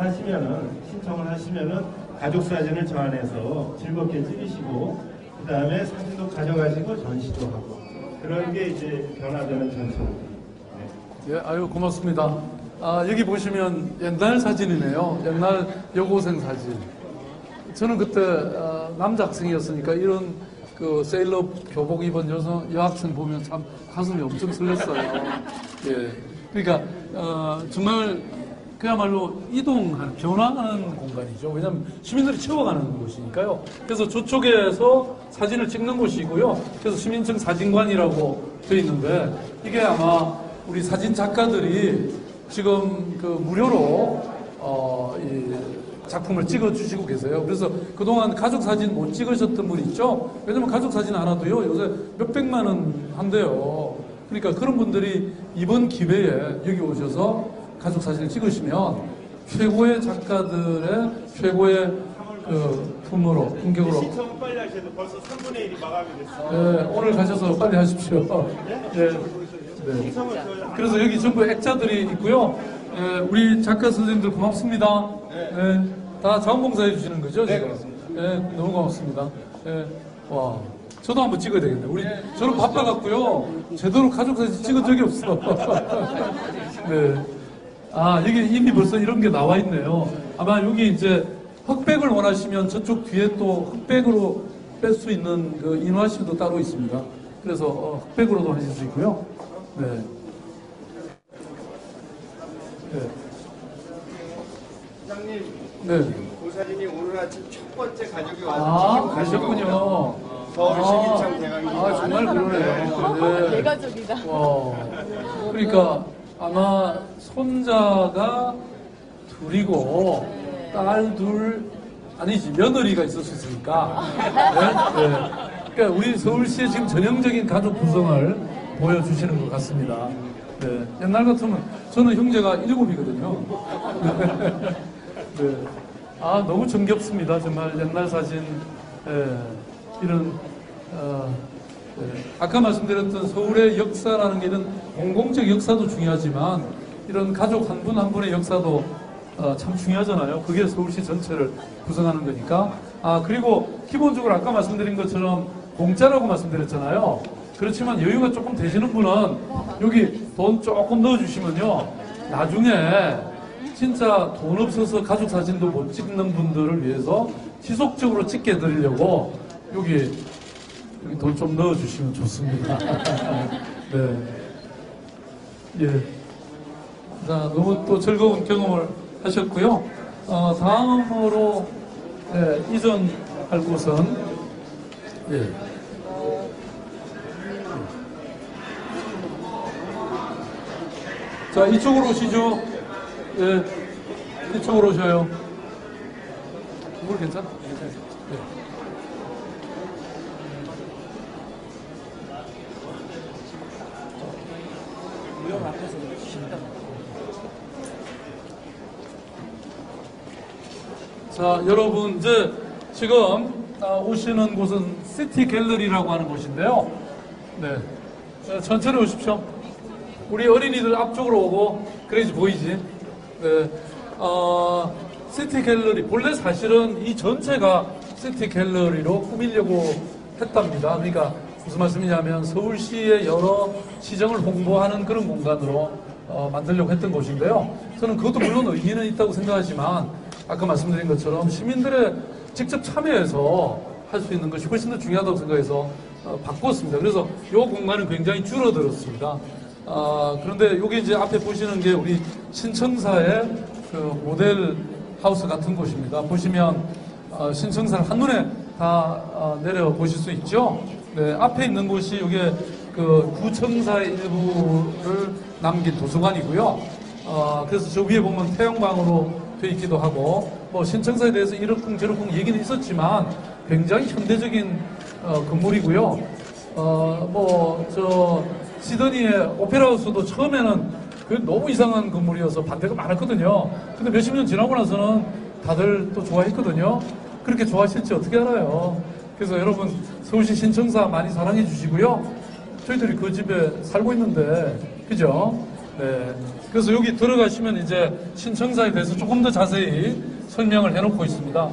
하시면은 가족 사진을 저 안에서 즐겁게 찍으시고 그 다음에 사진도 가져가시고 전시도 하고 그런 게 이제 변화되는 전시입니다. 예, 아유, 고맙습니다. 여기 보시면 옛날 사진이네요. 옛날 여고생 사진. 저는 그때 남자 학생이었으니까 이런 그 세일러 교복 입은 여학생 보면 참 가슴이 엄청 설렜어요. 예. 그러니까, 정말 그야말로 이동하는, 변화하는 공간이죠. 왜냐하면 시민들이 채워가는 곳이니까요. 그래서 저쪽에서 사진을 찍는 곳이고요. 그래서 시민청 사진관이라고 되어 있는데 이게 아마 우리 사진 작가들이 지금 그 무료로 이 작품을 찍어주시고 계세요. 그래서 그동안 가족 사진 못 찍으셨던 분 있죠? 왜냐면 가족 사진 하나도요 요새 몇백만 원 한대요. 그러니까 그런 분들이 이번 기회에 여기 오셔서 가족 사진을 찍으시면 최고의 작가들의 최고의 그 품격으로. 신청은 빨리 하셔야 돼. 벌써 3분의 1이 마감이 됐어. 네, 오늘 가셔서 빨리 하십시오. 네. 네. 그래서 여기 전부 액자들이 있고요. 예, 우리 작가 선생님들 고맙습니다. 예, 다 자원봉사해 주시는 거죠? 지금? 네, 그렇습니다. 예, 너무 고맙습니다. 예, 와, 저도 한번 찍어야 되겠네. 저는 바빠갖고요. 제대로 가족사진 찍은 적이 없어. 네. 여기 이미 벌써 이런 게 나와 있네요. 아마 여기 이제 흑백을 원하시면 저쪽 뒤에 또 흑백으로 뺄 수 있는 그 인화실도 따로 있습니다. 그래서 흑백으로도 하실 수 있고요. 네. 네. 부장님, 네. 그 사진이 오늘 아침 첫 번째 가족이 와서 가셨군요. 서울시민청 대강이 정말 그러네요. 내 가족이다. 와. 그러니까 아마 손자가 둘이고 딸 둘, 아니지, 며느리가 있을 수 있으니까. 네? 네. 그러니까 우리 서울시의 지금 전형적인 가족 구성을 보여주시는 것 같습니다. 네. 옛날 같으면 저는 형제가 7이거든요. 네. 너무 정겹습니다. 정말 옛날 사진. 네. 이런 네. 아까 말씀드렸던 서울의 역사라는 게 이런 공공적 역사도 중요하지만 이런 가족 한 분 한 분의 역사도 참 중요하잖아요. 그게 서울시 전체를 구성하는 거니까. 그리고 기본적으로 아까 말씀드린 것처럼 공짜라고 말씀드렸잖아요. 그렇지만 여유가 조금 되시는 분은 여기 돈 조금 넣어주시면요, 나중에 진짜 돈 없어서 가족 사진도 못 찍는 분들을 위해서 지속적으로 찍게 해드리려고 여기 돈 좀 넣어주시면 좋습니다. 네. 예. 자, 너무 또 즐거운 경험을 하셨고요. 다음으로 이전할 곳은 예. 자, 이쪽으로 오시죠. 예, 이쪽으로 오셔요. 물 괜찮아? 예. 무용 앞에서 쉽다. 자, 여러분, 이제 지금 오시는 곳은 시티 갤러리라고 하는 곳인데요. 네. 천천히 오십시오. 우리 어린이들 앞쪽으로 오고, 그래야지 보이지. 네. 시티 갤러리, 본래 사실은 이 전체가 시티 갤러리로 꾸미려고 했답니다. 그러니까 무슨 말씀이냐면 서울시의 여러 시정을 홍보하는 그런 공간으로 만들려고 했던 곳인데요. 저는 그것도 물론 의미는 있다고 생각하지만 아까 말씀드린 것처럼 시민들의 직접 참여해서 할 수 있는 것이 훨씬 더 중요하다고 생각해서 바꿨습니다. 그래서 요 공간은 굉장히 줄어들었습니다. 그런데 여기 이제 앞에 보시는 게 우리 신청사의 그 모델 하우스 같은 곳입니다. 보시면 신청사를 한눈에 다 내려 보실 수 있죠. 네, 앞에 있는 곳이 이게 그 구청사의 일부를 남긴 도서관이고요. 그래서 저 위에 보면 태영방으로 되어 있기도 하고, 뭐 신청사에 대해서 이렇쿵 저렇쿵 얘기는 있었지만 굉장히 현대적인 건물이고요. 저 시드니의 오페라하우스도 처음에는 그 너무 이상한 건물이어서 반대가 많았거든요. 근데 몇십 년 지나고 나서는 다들 또 좋아했거든요. 그렇게 좋아하실지 어떻게 알아요? 그래서 여러분 서울시 신청사 많이 사랑해 주시고요. 저희들이 그 집에 살고 있는데, 그죠? 네. 그래서 여기 들어가시면 이제 신청사에 대해서 조금 더 자세히 설명을 해놓고 있습니다.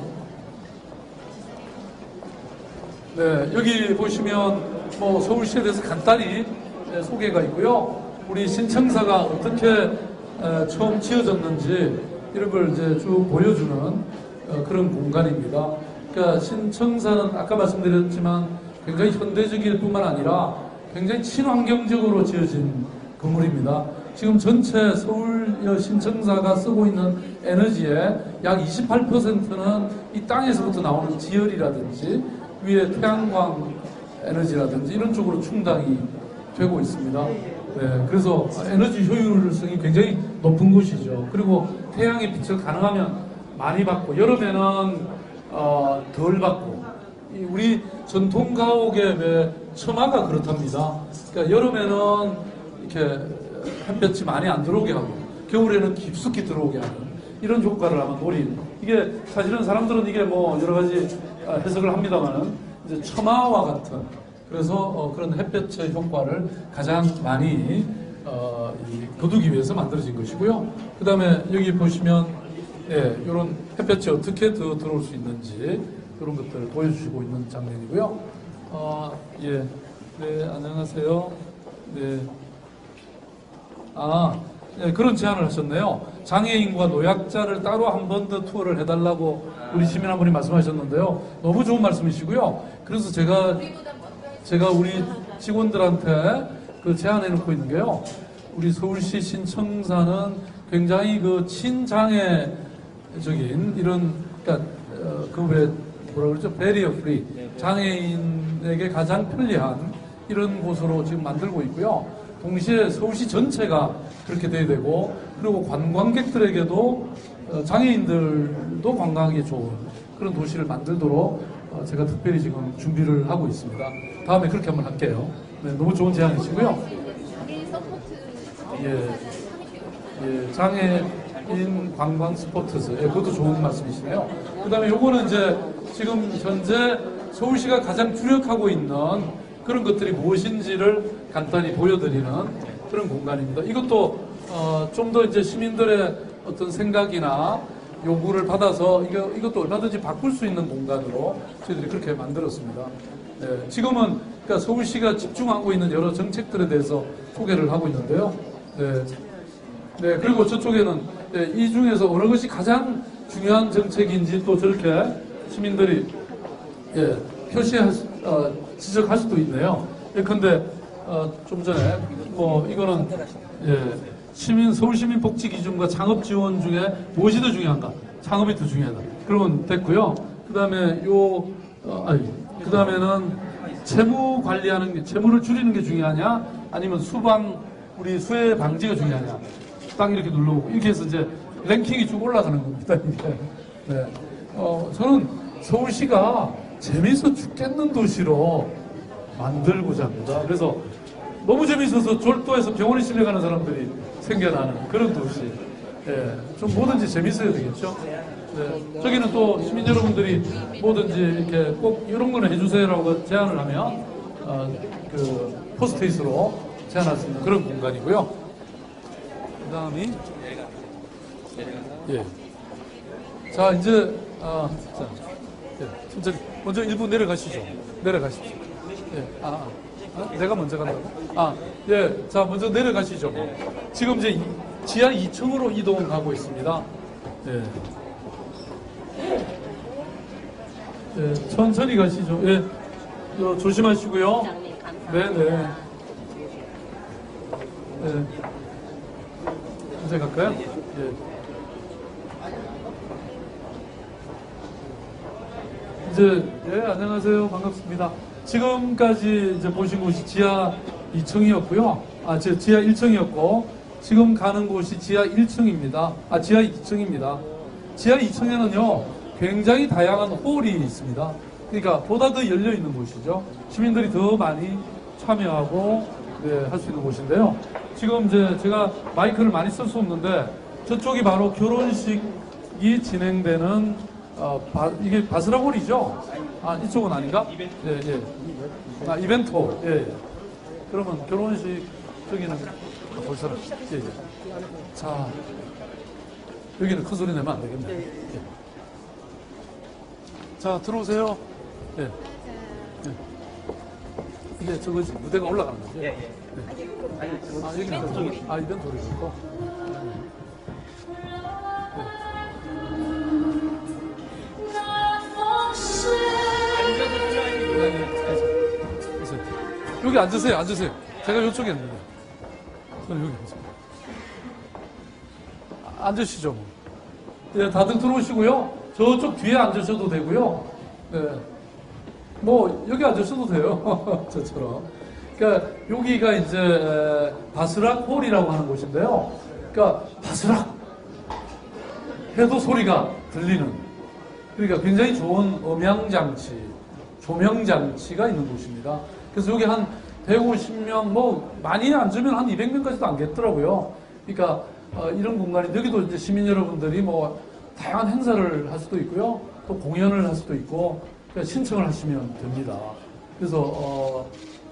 네, 여기 보시면 뭐 서울시에 대해서 간단히 소개가 있고요. 우리 신청사가 어떻게 처음 지어졌는지 이런 걸 이제 쭉 보여주는 그런 공간입니다. 그러니까 신청사는 아까 말씀드렸지만 굉장히 현대적일 뿐만 아니라 굉장히 친환경적으로 지어진 건물입니다. 지금 전체 서울 신청사가 쓰고 있는 에너지의 약 28%는 이 땅에서부터 나오는 지열이라든지 위에 태양광 에너지라든지 이런 쪽으로 충당이 되고 있습니다. 네, 그래서 에너지 효율성이 굉장히 높은 곳이죠. 그리고 태양의 빛을 가능하면 많이 받고, 여름에는 덜 받고, 우리 전통 가옥의 왜 처마가 그렇답니다. 그러니까 여름에는 이렇게 햇볕이 많이 안 들어오게 하고 겨울에는 깊숙이 들어오게 하는 이런 효과를 아마 노린, 이게 사실은 사람들은 이게 뭐 여러 가지 해석을 합니다만은 이제 처마와 같은, 그래서 그런 햇볕의 효과를 가장 많이 거두기 위해서 만들어진 것이고요. 그 다음에 여기 보시면 이런 햇볕이 어떻게 더 들어올 수 있는지 이런 것들을 보여주시고 있는 장면이고요. 네, 안녕하세요. 네. 그런 제안을 하셨네요. 장애인과 노약자를 따로 한 번 더 투어를 해달라고 우리 시민 한 분이 말씀하셨는데요. 너무 좋은 말씀이시고요. 그래서 제가 우리 직원들한테 그 제안해 놓고 있는 게요. 우리 서울시 신청사는 굉장히 그 친장애적인 이런, 그러니까 뭐라 그러죠? 베리어 프리. 장애인에게 가장 편리한 이런 곳으로 지금 만들고 있고요. 동시에 서울시 전체가 그렇게 돼야 되고, 그리고 관광객들에게도 장애인들도 관광하기 좋은 그런 도시를 만들도록 제가 특별히 지금 준비를 하고 있습니다. 다음에 그렇게 한번 할게요. 네, 너무 좋은 제안이시고요. 장애인 관광 스포츠즈. 그것도 좋은 말씀이시네요. 그 다음에 요거는 이제 지금 현재 서울시가 가장 주력하고 있는 그런 것들이 무엇인지를 간단히 보여드리는 그런 공간입니다. 이것도 좀 더 이제 시민들의 어떤 생각이나 요구를 받아서 이것도 얼마든지 바꿀 수 있는 공간으로 저희들이 그렇게 만들었습니다. 네, 지금은 그러니까 서울시가 집중하고 있는 여러 정책들에 대해서 소개를 하고 있는데요. 네, 그리고 저쪽에는 이 중에서 어느 것이 가장 중요한 정책인지 또 저렇게 시민들이 지적할 수도 있네요. 예컨대 좀 전에 뭐 이거는 서울시민복지 기준과 창업 지원 중에 무엇이 더 중요한가? 창업이 더 중요하다. 그러면 됐고요. 그다음에 그 다음에는 채무 관리하는 게, 채무를 줄이는 게 중요하냐? 아니면 우리 수해 방지가 중요하냐? 딱 이렇게 눌러보고 이렇게 해서 이제 랭킹이 쭉 올라가는 겁니다. 이게. 네. 저는 서울시가 재미있어 죽겠는 도시로 만들고자 합니다. 그래서 너무 재미있어서 졸도에서 병원에 실려가는 사람들이 생겨나는 그런 도시. 좀 뭐든지 재밌어야 되겠죠. 저기는 또 시민 여러분들이 뭐든지 이렇게 꼭 이런 거는 해주세요라고 제안을 하면 그 포스트잇으로 제안할 수 있는 그런 공간이고요. 그 다음이 자 이제 천천히 먼저 일부 내려가시죠. 내려가십시오. 내가 먼저 간다고? 자 먼저 내려가시죠. 지금 이제 지하 2층으로 이동하고 있습니다. 천천히 가시죠. 조심하시고요. 부장님, 감사합니다. 네네. 네. 이제 갈까요? 예. 이제, 예, 안녕하세요. 반갑습니다. 지금까지 이제 보신 곳이 지하 2층이었고요. 지하 1층이었고, 지금 가는 곳이 지하 1층입니다. 지하 2층입니다. 지하 2층에는요, 굉장히 다양한 홀이 있습니다. 그러니까 보다 더 열려있는 곳이죠. 시민들이 더 많이 참여하고, 네, 할 수 있는 곳인데요. 지금 이제 제가 마이크를 많이 쓸 수 없는데, 저쪽이 바로 결혼식이 진행되는, 이게 바스라홀이죠? 이쪽은 아닌가? 예, 예. 이벤트 홀. 예, 예. 그러면 결혼식, 저기는, 볼 사람. 예, 예. 자, 여기는 큰 소리 내면 안 되겠네. 예. 자, 들어오세요. 예. 예. 이게 저거지, 무대가 올라가는 거죠? 예, 예. 여기는 저기, 이벤트 홀이 있고. 여기 앉으세요, 앉으세요. 제가 이쪽에 있는데. 저는 여기 앉으세요. 앉으시죠, 뭐. 예, 다들 들어오시고요. 저쪽 뒤에 앉으셔도 되고요. 네. 뭐, 여기 앉으셔도 돼요. 저처럼. 그러니까, 여기가 이제, 바스락 홀이라고 하는 곳인데요. 그러니까, 바스락 해도 소리가 들리는. 그러니까 굉장히 좋은 음향장치, 조명장치가 있는 곳입니다. 그래서 여기 한 150명, 뭐, 많이 앉으면 한 200명까지도 앉겠더라고요. 그러니까, 이런 공간이, 여기도 이제 시민 여러분들이 뭐, 다양한 행사를 할 수도 있고요. 또 공연을 할 수도 있고, 그러니까 신청을 하시면 됩니다. 그래서,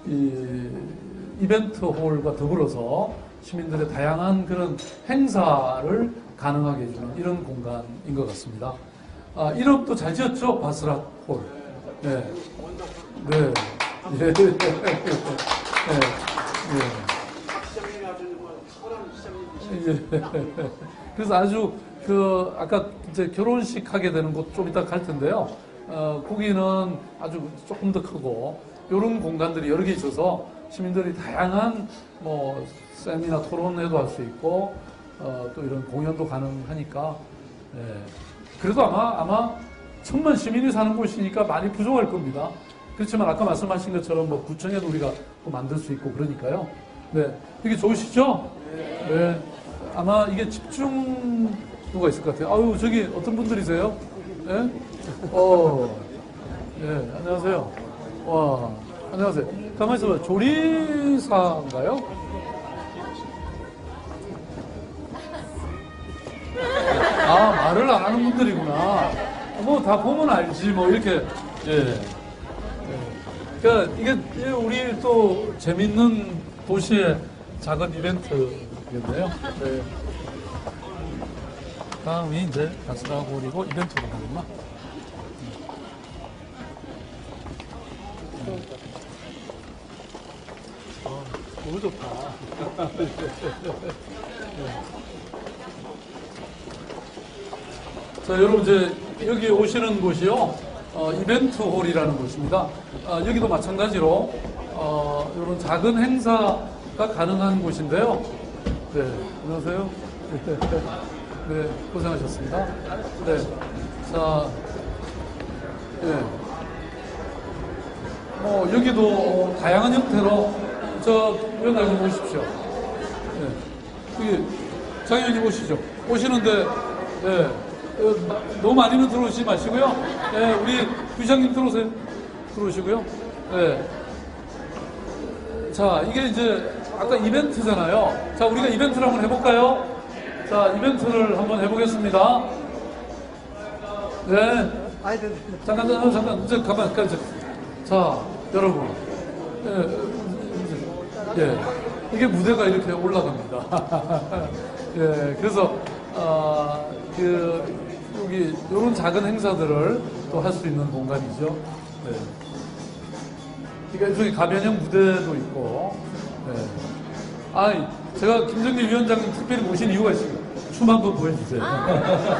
이벤트 홀과 더불어서 시민들의 다양한 그런 행사를 가능하게 해주는 이런 공간인 것 같습니다. 이름도 잘 지었죠? 바스락 홀. 네. 네. 예. 예. 예. 그래서 아주 아까 이제 결혼식 하게 되는 곳 좀 이따 갈 텐데요. 거기는 아주 조금 더 크고, 이런 공간들이 여러 개 있어서 시민들이 다양한 뭐, 세미나 토론회도 할 수 있고, 또 이런 공연도 가능하니까, 예. 그래도 아마 1000만 시민이 사는 곳이니까 많이 부족할 겁니다. 그렇지만 아까 말씀하신 것처럼 뭐 구청에도 우리가 또 만들 수 있고 그러니까요. 네. 이게 좋으시죠? 네. 아마 이게 집중도가 있을 것 같아요. 아유, 저기 어떤 분들이세요? 예? 예, 안녕하세요. 와, 안녕하세요. 가만히 있어봐. 조리사인가요? 말을 안 하는 분들이구나. 뭐 다 보면 알지, 뭐 이렇게. 예. 그러니까 이게 우리 또 재밌는 도시의 작은 이벤트겠네요. 네. 다음이 이제 바스락홀이고 이벤트로 가는구나. 너무 좋다. 자, 여러분 이제 여기 오시는 곳이요. 이벤트 홀이라는 곳입니다. 여기도 마찬가지로 이런 작은 행사가 가능한 곳인데요. 네, 안녕하세요. 네, 고생하셨습니다. 네, 자, 예, 뭐 여기도 다양한 형태로 여기 좀 오십시오. 네, 여기 장현님 오시죠. 오시는데, 네. 너무 많이는 들어오시지 마시고요. 네, 우리 부장님 들어오세요. 들어오시고요. 네. 자, 이게 이제 아까 이벤트잖아요. 자, 우리가 이벤트를 한번 해볼까요? 자, 이벤트를 한번 해보겠습니다. 네. 잠깐, 이제 가만, 이제. 자, 여러분. 예. 이게 무대가 이렇게 올라갑니다. 예, 그래서, 여기, 요런 작은 행사들을 또 할 수 있는 공간이죠. 네. 그러니까 저기 가변형 무대도 있고, 네. 제가 김정길 위원장님 특별히 모신 이유가 있습니다. 춤 한번 보여주세요.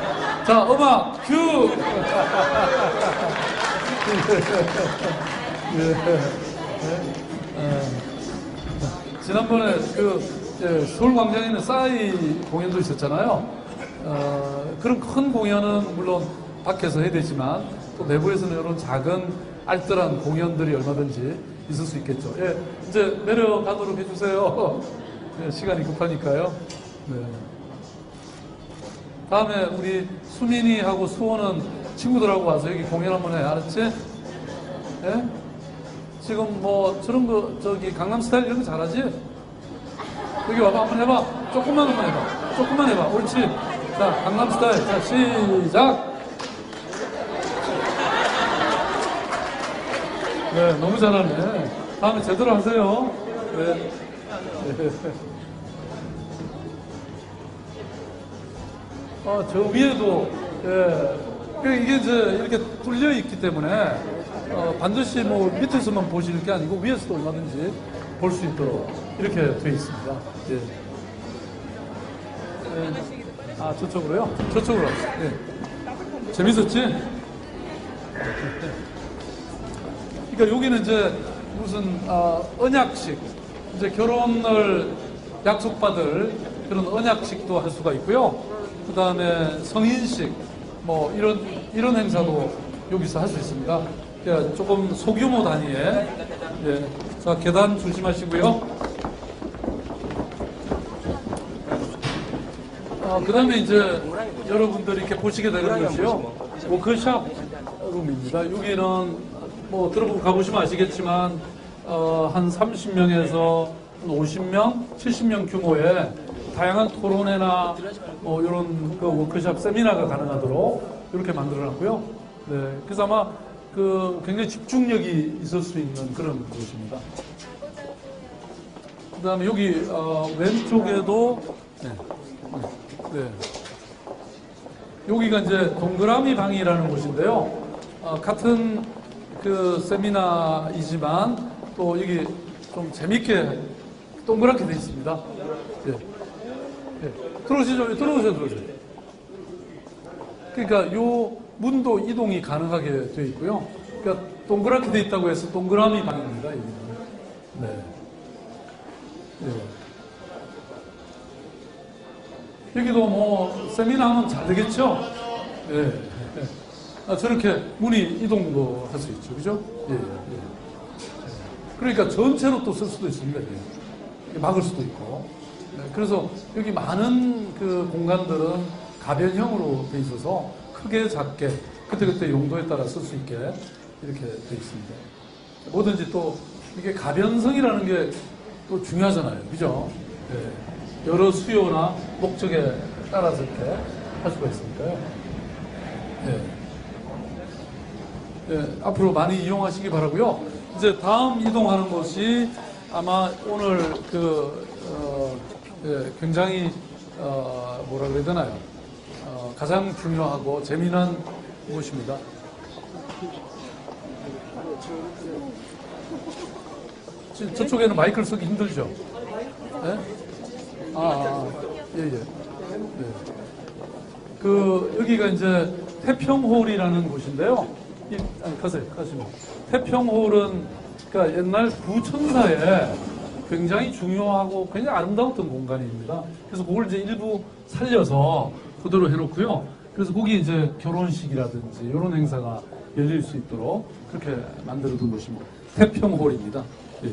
자, 음악, 큐! 지난번에 서울광장에 있는 싸이 공연도 있었잖아요. 그런 큰 공연은 물론 밖에서 해야 되지만 또 내부에서는 이런 작은 알뜰한 공연들이 얼마든지 있을 수 있겠죠. 예, 이제 내려가도록 해주세요. 예, 시간이 급하니까요. 네. 다음에 우리 수민이하고 수호는 친구들하고 와서 여기 공연 한번 해. 알았지? 예? 지금 뭐 저런 거 강남스타일 이런 거 잘하지? 여기 와봐. 한번 해봐. 조금만 한번 해봐. 조금만 해봐. 옳지. 자, 강남스타일. 자, 시작. 네, 너무 잘하네. 다음에 제대로 하세요. 네. 저 위에도, 이게 이제 이렇게 뚫려 있기 때문에, 반드시 뭐 밑에서만 보시는 게 아니고 위에서도 얼마든지 볼 수 있도록 이렇게 되어 있습니다. 예. 아, 저쪽으로요? 저쪽으로. 예. 재밌었지? 그러니까 여기는 이제 무슨 언약식, 이제 결혼을 약속받을 그런 언약식도 할 수가 있고요. 그 다음에 성인식, 뭐 이런 행사도 여기서 할 수 있습니다. 그러니까 조금 소규모 단위에. 예. 자, 계단 조심하시고요. 그 다음에 이제 여러분들이 이렇게 보시게 되는 것이요. 워크샵 룸입니다. 여기는 뭐 들어보고 가보시면 아시겠지만 한 30명에서 50명, 70명 규모의 다양한 토론회나 뭐 이런 그 워크샵 세미나가 가능하도록 이렇게 만들어놨고요. 네, 그래서 아마 굉장히 집중력이 있을 수 있는 그런 곳입니다. 그 다음에 여기 왼쪽에도 네. 여기가 이제 동그라미 방이라는 곳인데요. 같은 세미나이지만 또 여기 좀 재밌게 동그랗게 되어 있습니다. 예. 예. 들어오시죠. 들어오세요. 그러니까 요 문도 이동이 가능하게 되어 있고요. 그러니까 동그랗게 되어 있다고 해서 동그라미 방입니다. 여기는. 네. 예. 여기도 뭐 세미나 하면 잘 되겠죠? 예. 저렇게 문이 이동도 할 수 있죠. 그죠? 예. 그러니까 전체로 또 쓸 수도 있습니다. 예. 막을 수도 있고. 네. 그래서 여기 많은 공간들은 가변형으로 돼 있어서 크게 작게 그때그때 용도에 따라 쓸 수 있게 이렇게 돼 있습니다. 뭐든지 또 이게 가변성이라는 게 또 중요하잖아요. 그죠? 예. 여러 수요나 목적에 따라서 이렇게 할 수가 있으니까요. 예. 예, 앞으로 많이 이용하시기 바라고요. 이제 다음 이동하는 곳이 아마 오늘 굉장히 뭐라 그래야 되나요? 가장 중요하고 재미난 곳입니다. 저쪽에는 마이크를 쓰기 힘들죠? 예? 예. 여기가 이제 태평홀이라는 곳인데요. 가시면. 태평홀은, 그러니까 옛날 부천사에 굉장히 중요하고 굉장히 아름다웠던 공간입니다. 그래서 그걸 이제 일부 살려서 그대로 해놓고요. 그래서 거기 이제 결혼식이라든지 이런 행사가 열릴 수 있도록 그렇게 만들어둔 곳입니다. 태평홀입니다. 예.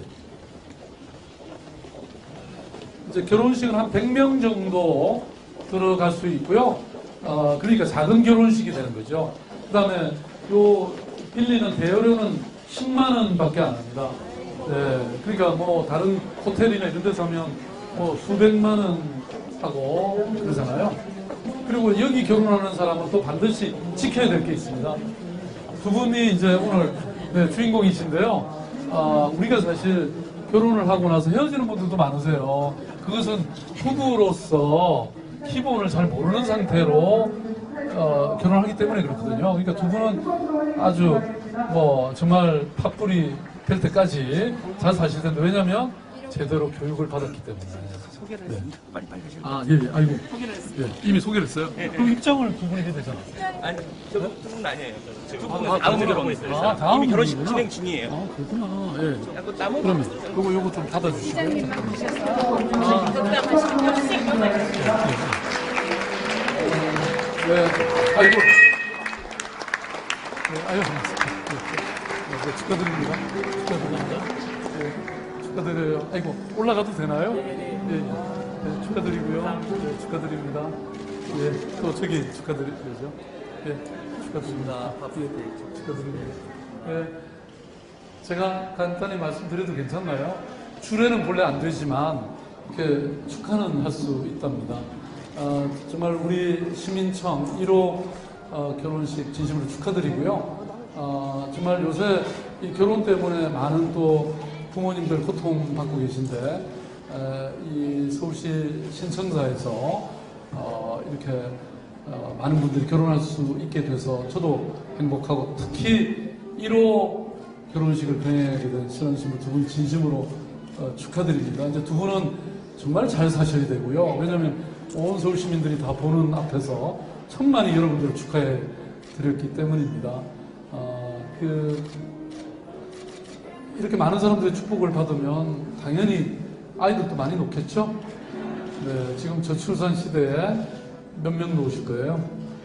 이제 결혼식은 한 100명 정도 들어갈 수 있고요. 그러니까 작은 결혼식이 되는 거죠. 그 다음에 요 빌리는 대여료는 10만 원 밖에 안 합니다. 네, 그러니까 뭐 다른 호텔이나 이런 데서 하면 뭐 수백만 원 하고 그러잖아요. 그리고 여기 결혼하는 사람은 또 반드시 지켜야 될 게 있습니다. 두 분이 이제 오늘 주인공이신데요. 우리가 사실 결혼을 하고 나서 헤어지는 분들도 많으세요. 그것은 부부로서 기본을 잘 모르는 상태로 결혼하기 때문에 그렇거든요. 그러니까 두 분은 아주 뭐 정말 팥불이 될 때까지 잘 사실 텐데, 왜냐면 제대로 교육을 받았기 때문에. 소개를 네. 했습니다. 빨리 하시죠. 아, 예, 예, 아이고. 소개를 했습니다. 예, 이미 소개를 했어요? 그럼 입장을 두 분이 해야 되잖아. 아니, 두 분은 아니에요. 두 분은 아, 다음 다음 결혼이 있어요. 아, 다음 이미 결혼식 분이구나. 진행 중이에요. 아, 그렇구나. 예. 자꾸 남은 그러면 요거 좀 받아주시고. 네, 아이고. 네, 아유, 반갑습니다. 네, 축하드립니다. 축하드립니다. 네, 축하드려요. 아이고, 올라가도 되나요? 예, 예. 네, 축하드리고요. 네, 축하드립니다. 예, 또 저기 축하드리죠. 예, 축하드립니다. 예, 축하드립니다. 예, 제가 간단히 말씀드려도 괜찮나요? 주례는 본래 안 되지만, 이렇게 축하는 할 수 있답니다. 정말 우리 시민청 1호 결혼식 진심으로 축하드리고요. 정말 요새 이 결혼 때문에 많은 또 부모님들 고통받고 계신데, 이 서울시 신청사에서 이렇게 많은 분들이 결혼할 수 있게 돼서 저도 행복하고, 특히 1호 결혼식을 병행하게 된 신랑신부 두 분 진심으로 축하드립니다. 이제 두 분은 정말 잘 사셔야 되고요. 왜냐하면 온 서울 시민들이 다 보는 앞에서 천만이 여러분들을 축하해 드렸기 때문입니다. 이렇게 많은 사람들의 축복을 받으면 당연히 아이들도 많이 놓겠죠? 네, 지금 저출산 시대에 몇 명 놓으실 거예요?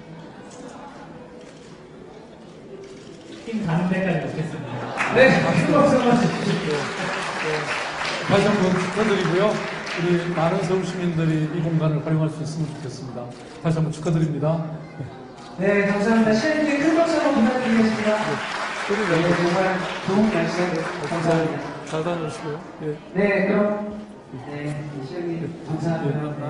힘 가는 데까지 놓겠습니다. 네, 박수 한번 주십시오. 다시 한번 축하드리고요. 우리 많은 서울 시민들이 이 공간을 활용할 수 있으면 좋겠습니다. 다시 한번 축하드립니다. 네, 감사합니다. 시장님께 큰 박수 한번 부탁드리겠습니다. 네, 정말 좋은 말씀 감사합니다. 잘 다녀오시고요. 예. 네, 그럼 시장님 감사합니다.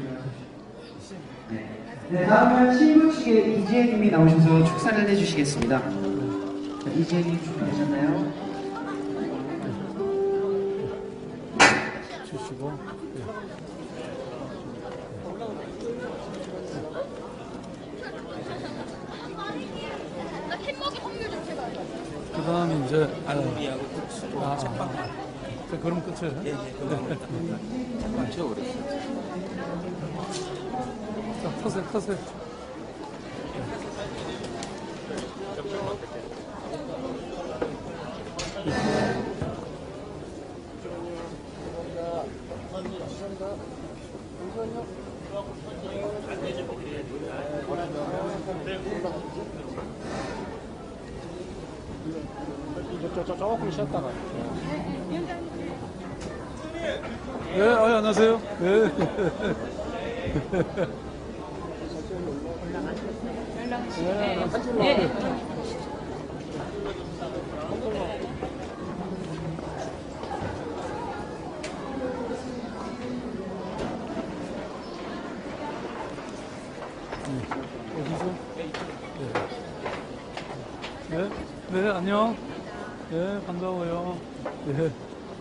네, 다음은 신부 측의 이지혜님이 나오셔서 축사를 해주시겠습니다. 자, 이지혜님 준비되셨나요? 주시고. 예. 그 다음에 이제, 우리하고 책방. 그럼 끝이에요? 예, 예. 책방 채워버렸어요. 자, 타세요, 타세요. 조금 쉬었다가. 네, 안녕하세요. 네. 네. 어디서? 네. 네, 안녕. 네, 반가워요. 네.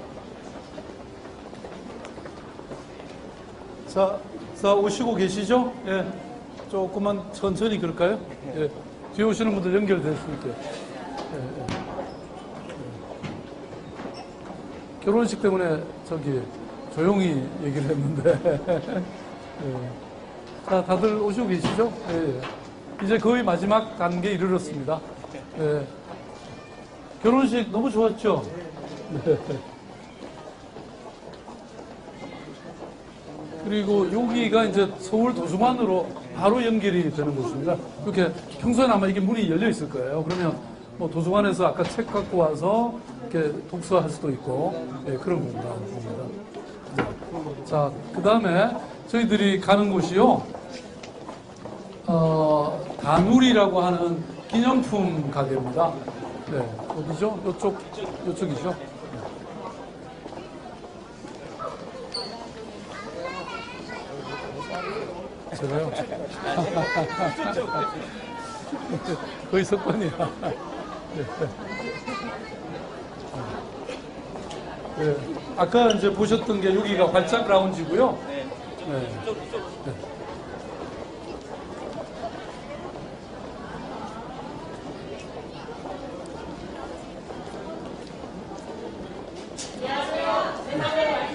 자, 오시고 계시죠? 예. 조금만 천천히 그럴까요? 예. 뒤에 오시는 분들 연결될 수 있게. 예, 예. 결혼식 때문에 저기 조용히 얘기를 했는데. 예. 자, 다들 오시고 계시죠? 예, 예. 이제 거의 마지막 단계에 이르렀습니다. 예. 결혼식 너무 좋았죠? 네. 그리고 여기가 이제 서울 도서관으로 바로 연결이 되는 곳입니다. 이렇게 평소에는 아마 이게 문이 열려 있을 거예요. 그러면 뭐 도서관에서 아까 책 갖고 와서 이렇게 독서할 수도 있고, 예, 그런 공간입니다. 네. 자, 그 다음에 저희들이 가는 곳이요, 다누리라고 하는 기념품 가게입니다. 네, 어디죠? 요쪽이죠? 제가요? 거의 석관이야. 네. 네. 아까 이제 보셨던 게 여기가 활짝 라운지고요. 네. 네. 안녕하세요.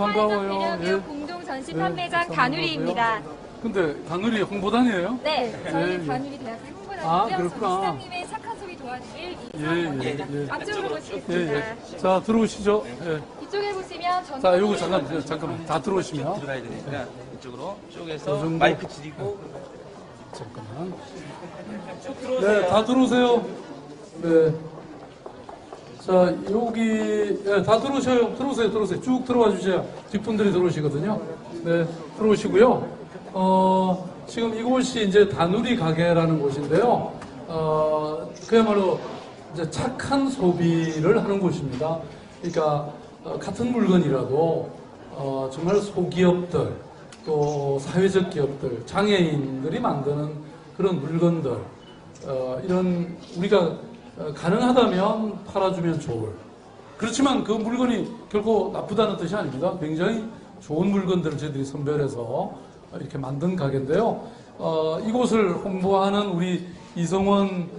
반가워요. 예. 공동 전시 네, 판매장 박수 한번 다누리입니다. 근데 다누리 홍보단이에요? 네, 저희 예. 다누리 대학교 홍보단이고요. 아, 그렇구나. 시장님의 착한 소리 도와드릴 예, 이성원입니다. 예. 앞쪽으로 예, 모시겠습니다. 예. 자, 들어오시죠. 예. 이쪽에 보시면 전 자, 요거 잠깐만. 다 들어오시면. 들어가야 되니까 이쪽으로 그 쪼개서 정도? 마이크 줄이고 잠깐만. 쭉 들어오세요. 네, 다 들어오세요. 네. 자, 여기, 네, 다 들어오셔요. 들어오세요. 쭉 들어와 주세요. 뒷분들이 들어오시거든요. 네, 들어오시고요. 지금 이곳이 이제 다누리 가게라는 곳인데요. 그야말로 이제 착한 소비를 하는 곳입니다. 그러니까, 같은 물건이라도, 정말 소기업들, 또 사회적 기업들, 장애인들이 만드는 그런 물건들, 이런 우리가 가능하다면 팔아주면 좋을. 그렇지만 그 물건이 결코 나쁘다는 뜻이 아닙니다. 굉장히 좋은 물건들을 저희들이 선별해서 이렇게 만든 가게인데요. 이곳을 홍보하는 우리 이성원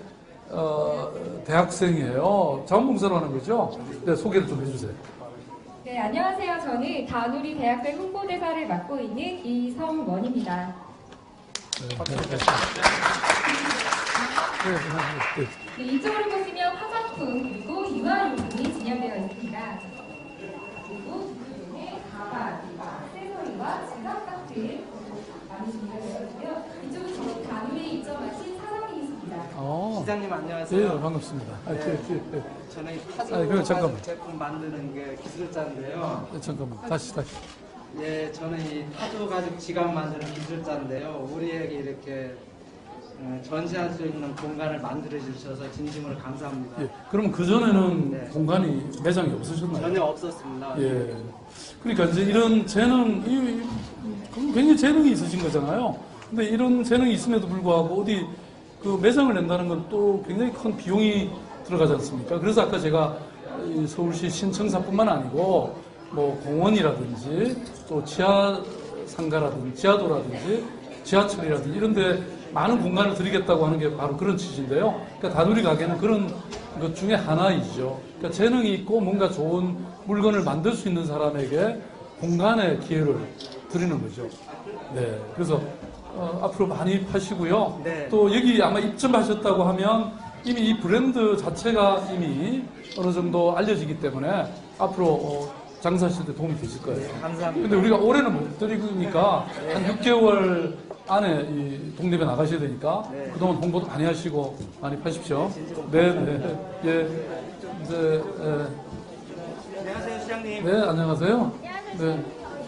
대학생이에요. 자원봉사로 하는 거죠? 네, 소개를 좀 해주세요. 네, 안녕하세요. 저는 다누리 대학교 홍보대사를 맡고 있는 이성원입니다. 네, 이쪽으로 보시면 화장품 그리고 유아용품이 진열되어 있습니다. 그리고 기존의 가발, 액세서리와 지갑 같은 많이 준비되어 있고요. 이쪽은 저희 다누리에 입점하신 사장님이십니다. 시장님 안녕하세요. 네, 반갑습니다. 네. 저는 타조 그럼 잠깐만. 가죽 제품 만드는 게 기술자인데요. 네, 잠깐만. 다시. 예, 저는 이 타조 가죽 지갑 만드는 기술자인데요. 우리에게 이렇게 전시할 수 있는 공간을 만들어 주셔서 진심으로 감사합니다. 예, 그럼 그전에는 네. 공간이, 매장이 없으셨나요? 전혀 없었습니다. 예. 그러니까 이제 이런 재능, 굉장히 재능이 있으신 거잖아요. 근데 이런 재능이 있음에도 불구하고 어디 그 매장을 낸다는 건 또 굉장히 큰 비용이 들어가지 않습니까? 그래서 아까 제가 이 서울시 신청사뿐만 아니고 뭐 공원이라든지 또 지하상가라든지 지하도라든지 지하철이라든지 이런 데 많은 공간을 드리겠다고 하는 게 바로 그런 취지인데요. 그러니까 다누리 가게는 그런 것 중에 하나이죠. 그러니까 재능이 있고 뭔가 좋은 물건을 만들 수 있는 사람에게 공간의 기회를 드리는 거죠. 네. 그래서 앞으로 많이 파시고요. 네. 또 여기 아마 입점하셨다고 하면 이미 이 브랜드 자체가 이미 어느 정도 알려지기 때문에 앞으로 장사하실 때 도움이 되실 거예요. 감사합니다. 근데 우리가 올해는 못 드리니까 한 6개월 안에 이 독립에 나가셔야 되니까 그동안 홍보도 많이 하시고 많이 파십시오. 네. 예. 이제, 안녕하세요, 시장님. 네, 안녕하세요. 네.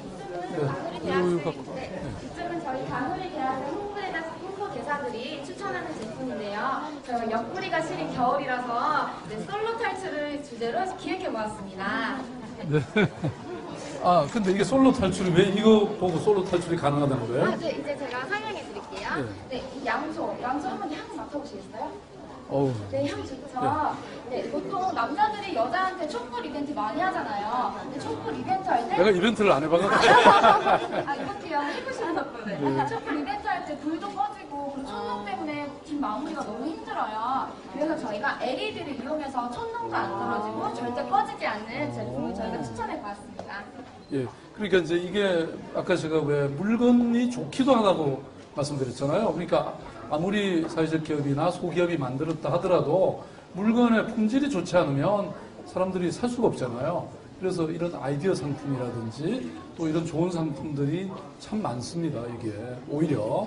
이쪽은 저희 다누리 대학교 홍보대사들이 추천하는 제품인데요. 저희가 옆구리가 시린 겨울이라서 솔로 탈출을 주제로 기획해 보았습니다. 네. 아, 근데 이게 솔로 탈출이 왜 이거 보고 솔로 탈출이 가능하다는 거예요? 네, 이제 제가 설명해 드릴게요. 네, 이 양초 한번 향 맡아보시겠어요? 어우. 네, 향 좋죠. 네, 보통 남자들이 여자한테 촛불 이벤트 많이 하잖아요. 근데 촛불 이벤트 할 때 내가 이벤트를 안 해봐가지고. 이것도요 해보시는 덕분에 촛불 이벤트 할 때 불도 꺼지고 그리고 천둥 때문에 뒷 마무리가 너무 힘들어요. 그래서 저희가 LED를 이용해서 천둥도 안 떨어지고 절대 꺼지지 않는 제품을 저희가 추천해 보았습니다. 예. 그러니까 이제 이게 아까 제가 왜 물건이 좋기도 하다고 말씀드렸잖아요. 그러니까 아무리 사회적 기업이나 소기업이 만들었다 하더라도 물건의 품질이 좋지 않으면 사람들이 살 수가 없잖아요. 그래서 이런 아이디어 상품이라든지 또 이런 좋은 상품들이 참 많습니다. 이게 오히려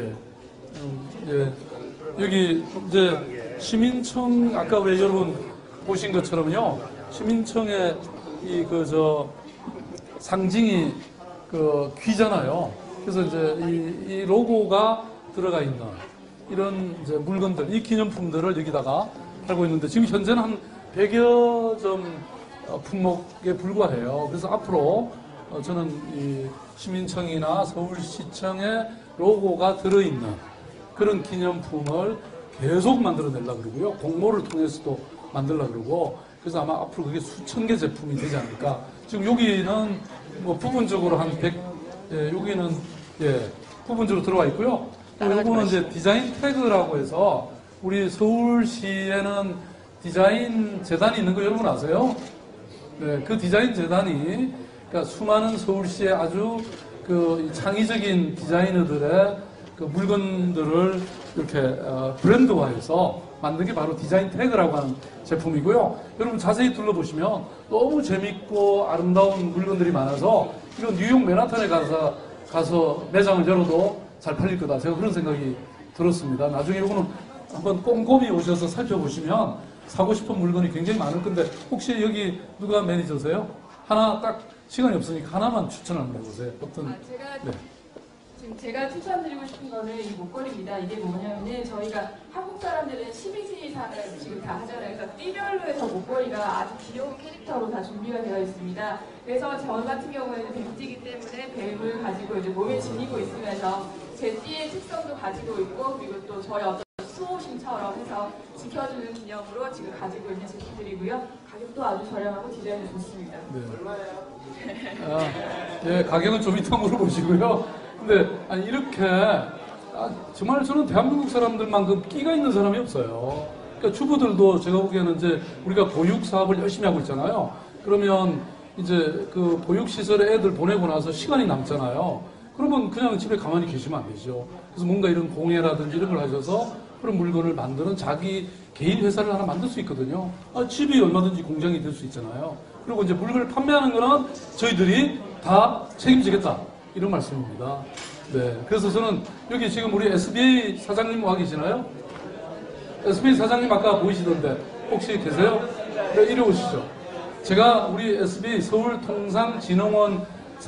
여기 이제 시민청 아까 왜 여러분 보신 것처럼요. 시민청의 상징이 귀잖아요. 그래서 이제 이 로고가 들어가 있는 이런 이제 물건들, 이 기념품들을 여기다가 팔고 있는데 지금 현재는 한 100여 점 품목에 불과해요. 그래서 앞으로 저는 이 시민청이나 서울시청의 로고가 들어있는 그런 기념품을 계속 만들어내려고 그러고요. 공모를 통해서도 만들려고 그러고 그래서 아마 앞으로 그게 수천 개 제품이 되지 않을까. 지금 여기는 뭐 부분적으로 한 100, 여기는 부분적으로 들어와 있고요. 요거는 이제 디자인 태그라고 해서 우리 서울시에는 디자인 재단이 있는 거 여러분 아세요? 네, 그 디자인 재단이 그러니까 수많은 서울시의 아주 그 창의적인 디자이너들의 그 물건들을 이렇게 브랜드화해서 만든 게 바로 디자인 태그라고 하는 제품이고요. 여러분 자세히 둘러보시면 너무 재밌고 아름다운 물건들이 많아서 이거 뉴욕 맨하탄에 가서 매장을 열어도 잘 팔릴 거다. 제가 그런 생각이 들었습니다. 나중에 이거는 한번 꼼꼼히 오셔서 살펴보시면 사고 싶은 물건이 굉장히 많을 건데 혹시 여기 누가 매니저세요? 하나 딱 시간이 없으니까 하나만 추천 한번 해보세요. 어떤? 지금 제가 추천드리고 싶은 거는 이 목걸이입니다. 이게 뭐냐면은 저희가 한국 사람들은 12지사를 지금 다 하잖아요. 그래서 띠별로 해서 목걸이가 아주 귀여운 캐릭터로 다 준비가 되어 있습니다. 그래서 저 같은 경우에는 뱀띠이기 때문에 뱀을 가지고 이제 몸에 지니고 있으면서 제 띠의 특성도 가지고 있고 그리고 또 저희 어떤 수호신처럼 해서 지켜주는 기념으로 지금 가지고 있는 제품들이고요. 가격도 아주 저렴하고 디자인도 좋습니다. 네. 예, 가격은 좀 이따 물어보시고요. 근데 아니 이렇게 정말 저는 대한민국 사람들만큼 끼가 있는 사람이 없어요. 그러니까 주부들도 제가 보기에는 이제 우리가 보육 사업을 열심히 하고 있잖아요. 그러면 이제 그 보육 시설에 애들 보내고 나서 시간이 남잖아요. 그러면 그냥 집에 가만히 계시면 안 되죠. 그래서 뭔가 이런 공예라든지 이런 걸 하셔서 그런 물건을 만드는 자기 개인 회사를 하나 만들 수 있거든요. 집이 얼마든지 공장이 될 수 있잖아요. 그리고 이제 물건을 판매하는 거는 저희들이 다 책임지겠다. 이런 말씀입니다. 네. 그래서 저는 여기 지금 우리 SBA 사장님 와 계시나요? SBA 사장님 아까 보이시던데 혹시 계세요? 네, 이리 오시죠. 제가 우리 SBA 서울통상진흥원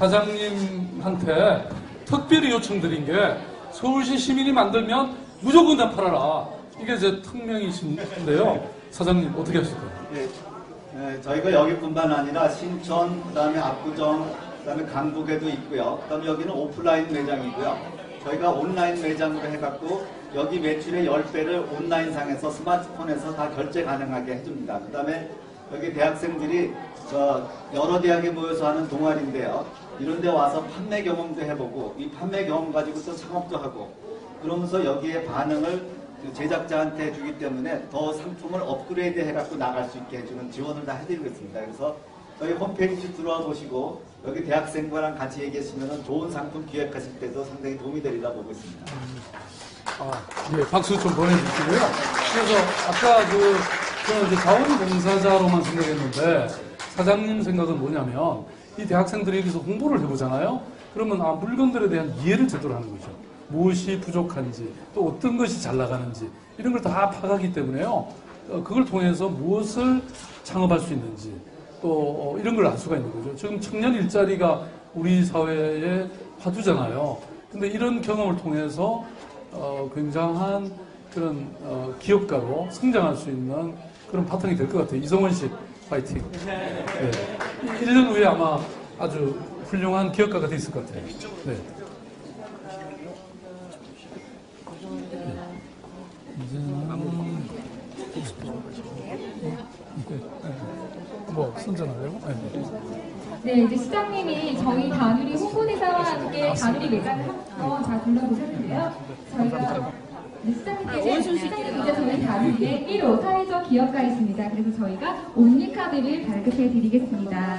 사장님한테 특별히 요청드린 게 서울시 시민이 만들면 무조건 다 팔아라. 이게 제 특명이신데요. 사장님 어떻게 하실 거예요? 네, 저희가 여기뿐만 아니라 신천, 그다음에 압구정, 그다음에 강북에도 있고요. 그다음에 여기는 오프라인 매장이고요. 저희가 온라인 매장으로 해갖고 여기 매출의 10배를 온라인상에서 스마트폰에서 다 결제 가능하게 해줍니다. 그다음에 여기 대학생들이 여러 대학에 모여서 하는 동아리인데요. 이런 데 와서 판매 경험도 해보고 이 판매 경험 가지고 또 창업도 하고 그러면서 여기에 반응을 제작자한테 해주기 때문에 더 상품을 업그레이드 해갖고 나갈 수 있게 해주는 지원을 다 해드리고 있습니다. 그래서 저희 홈페이지 들어와 보시고 여기 대학생과랑 같이 얘기하시면 좋은 상품 기획하실 때도 상당히 도움이 되리라 보고 있습니다. 예, 박수 좀 보내주시고요. 그래서 아까 저는 이제 자원봉사자로만 생각했는데 사장님 생각은 뭐냐면 이 대학생들이 여기서 홍보를 해보잖아요. 그러면 물건들에 대한 이해를 제대로 하는 거죠. 무엇이 부족한지 또 어떤 것이 잘 나가는지 이런 걸 다 파악하기 때문에요. 그걸 통해서 무엇을 창업할 수 있는지 또 이런 걸 알 수가 있는 거죠. 지금 청년 일자리가 우리 사회의 화두잖아요. 근데 이런 경험을 통해서 굉장한 그런 기업가로 성장할 수 있는 그런 바탕이 될 것 같아요. 이성원 씨 파이팅. 네. 1년 후에 아마 아주 훌륭한 기업가가 돼 있을 것 같아요. 네. 뭐 선전하려고? 네, 이제 시장님이 저희 다누리 홍보대사와 함께 다누리 매장을 한번 다 둘러보셨는데요. 저희가 시장님께서 이제 저희 다누리에 1호 사회적 기업가 있습니다. 그래서 저희가 온리카드를 발급해 드리겠습니다.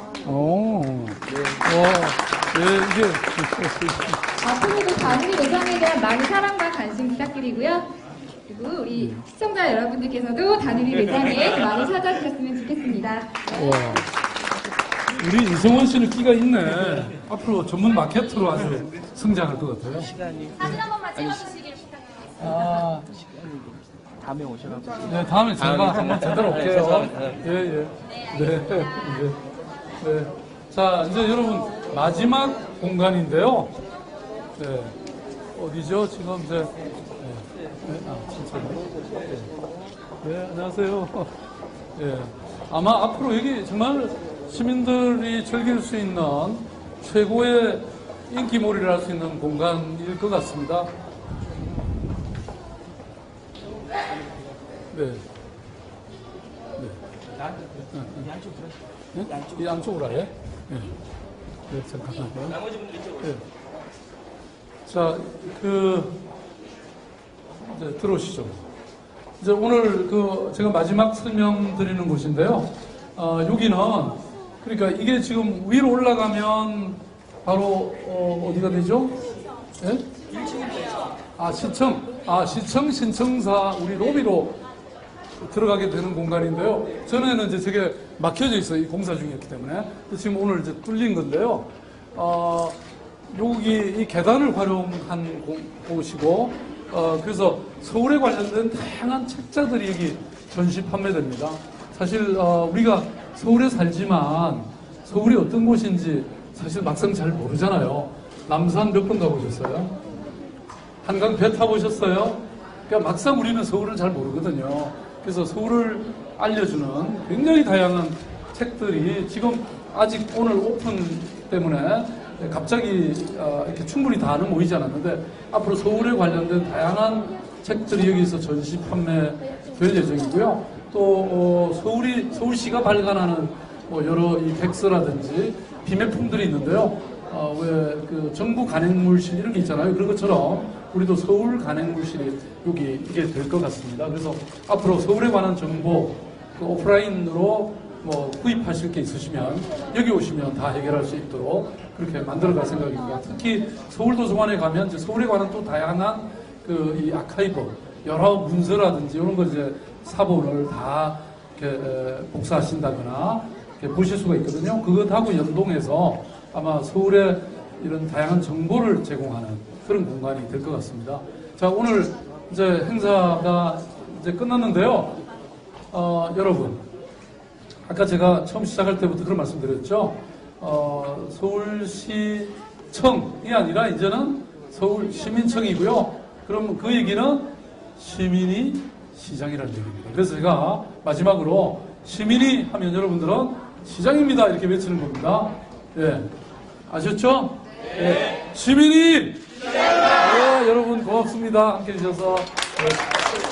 이게 앞으로도 다누리 매장에 대한 많은 사랑과 관심 부탁드리고요. 그리고 우리 시청자 여러분들께서도 다누리 매장에 많이 찾아주셨으면 좋겠습니다. 와, 우리 이성원 씨는 끼가 있네. 앞으로 전문 마케터로 아주 성장할 것 같아요. 사진 한 번만 찍어주시길 부탁드립니다. 다음에 오셔가지고. 네, 다음에 제가 한번 제대로 올게요. 예. 네. 자, 이제 여러분 마지막 공간인데요. 네. 어디죠? 지금 이제. 네, 안녕하세요. 예. 아마 앞으로 여기 정말 시민들이 즐길 수 있는 최고의 인기몰이를 할 수 있는 공간일 것 같습니다. 네. 이 안쪽으로 아예? 네, 잠깐만요. 나머지 분들 이쪽으로. 네. 자, 이제 들어오시죠. 이제 오늘 제가 마지막 설명드리는 곳인데요. 여기는 그러니까 이게 지금 위로 올라가면 바로 어디가 되죠? 예? 시청 신청사 우리 로비로 들어가게 되는 공간인데요. 전에는 이제 저게 막혀져 있어요. 이 공사 중이었기 때문에. 지금 오늘 이제 뚫린 건데요. 여기 이 계단을 활용한 곳이고, 그래서 서울에 관련된 다양한 책자들이 여기 전시 판매됩니다. 사실 우리가 서울에 살지만 서울이 어떤 곳인지 사실 막상 잘 모르잖아요. 남산 몇 번 가보셨어요? 한강 배 타보셨어요? 그러니까 막상 우리는 서울을 잘 모르거든요. 그래서 서울을 알려주는 굉장히 다양한 책들이 지금 아직 오늘 오픈 때문에 갑자기 이렇게 충분히 다는 모이지 않았는데 앞으로 서울에 관련된 다양한 책들이 여기서 전시 판매될 예정이고요. 또 서울시가 발간하는 뭐 여러 이 백서라든지 비매품들이 있는데요. 왜 그 정부 간행물실 이런 게 있잖아요. 그런 것처럼 우리도 서울 간행물실이 여기 이게 될 것 같습니다. 그래서 앞으로 서울에 관한 정보 그 오프라인으로 뭐 구입하실 게 있으시면 여기 오시면 다 해결할 수 있도록 그렇게 만들어갈 생각입니다. 특히 서울도서관에 가면 이제 서울에 관한 또 다양한 그 이 아카이브 여러 문서라든지 이런 걸 이제 사본을 다 이렇게 복사하신다거나 이렇게 보실 수가 있거든요. 그것하고 연동해서 아마 서울에 이런 다양한 정보를 제공하는 그런 공간이 될 것 같습니다. 자, 오늘 이제 행사가 이제 끝났는데요. 여러분, 아까 제가 처음 시작할 때부터 그런 말씀 드렸죠. 서울시청이 아니라 이제는 서울시민청이고요. 그럼 그 얘기는 시민이 시장이라는 얘기입니다. 그래서 제가 마지막으로 시민이 하면 여러분들은 시장입니다. 이렇게 외치는 겁니다. 예. 아셨죠? 네. 시민이! 네, 여러분 고맙습니다. 함께 해주셔서.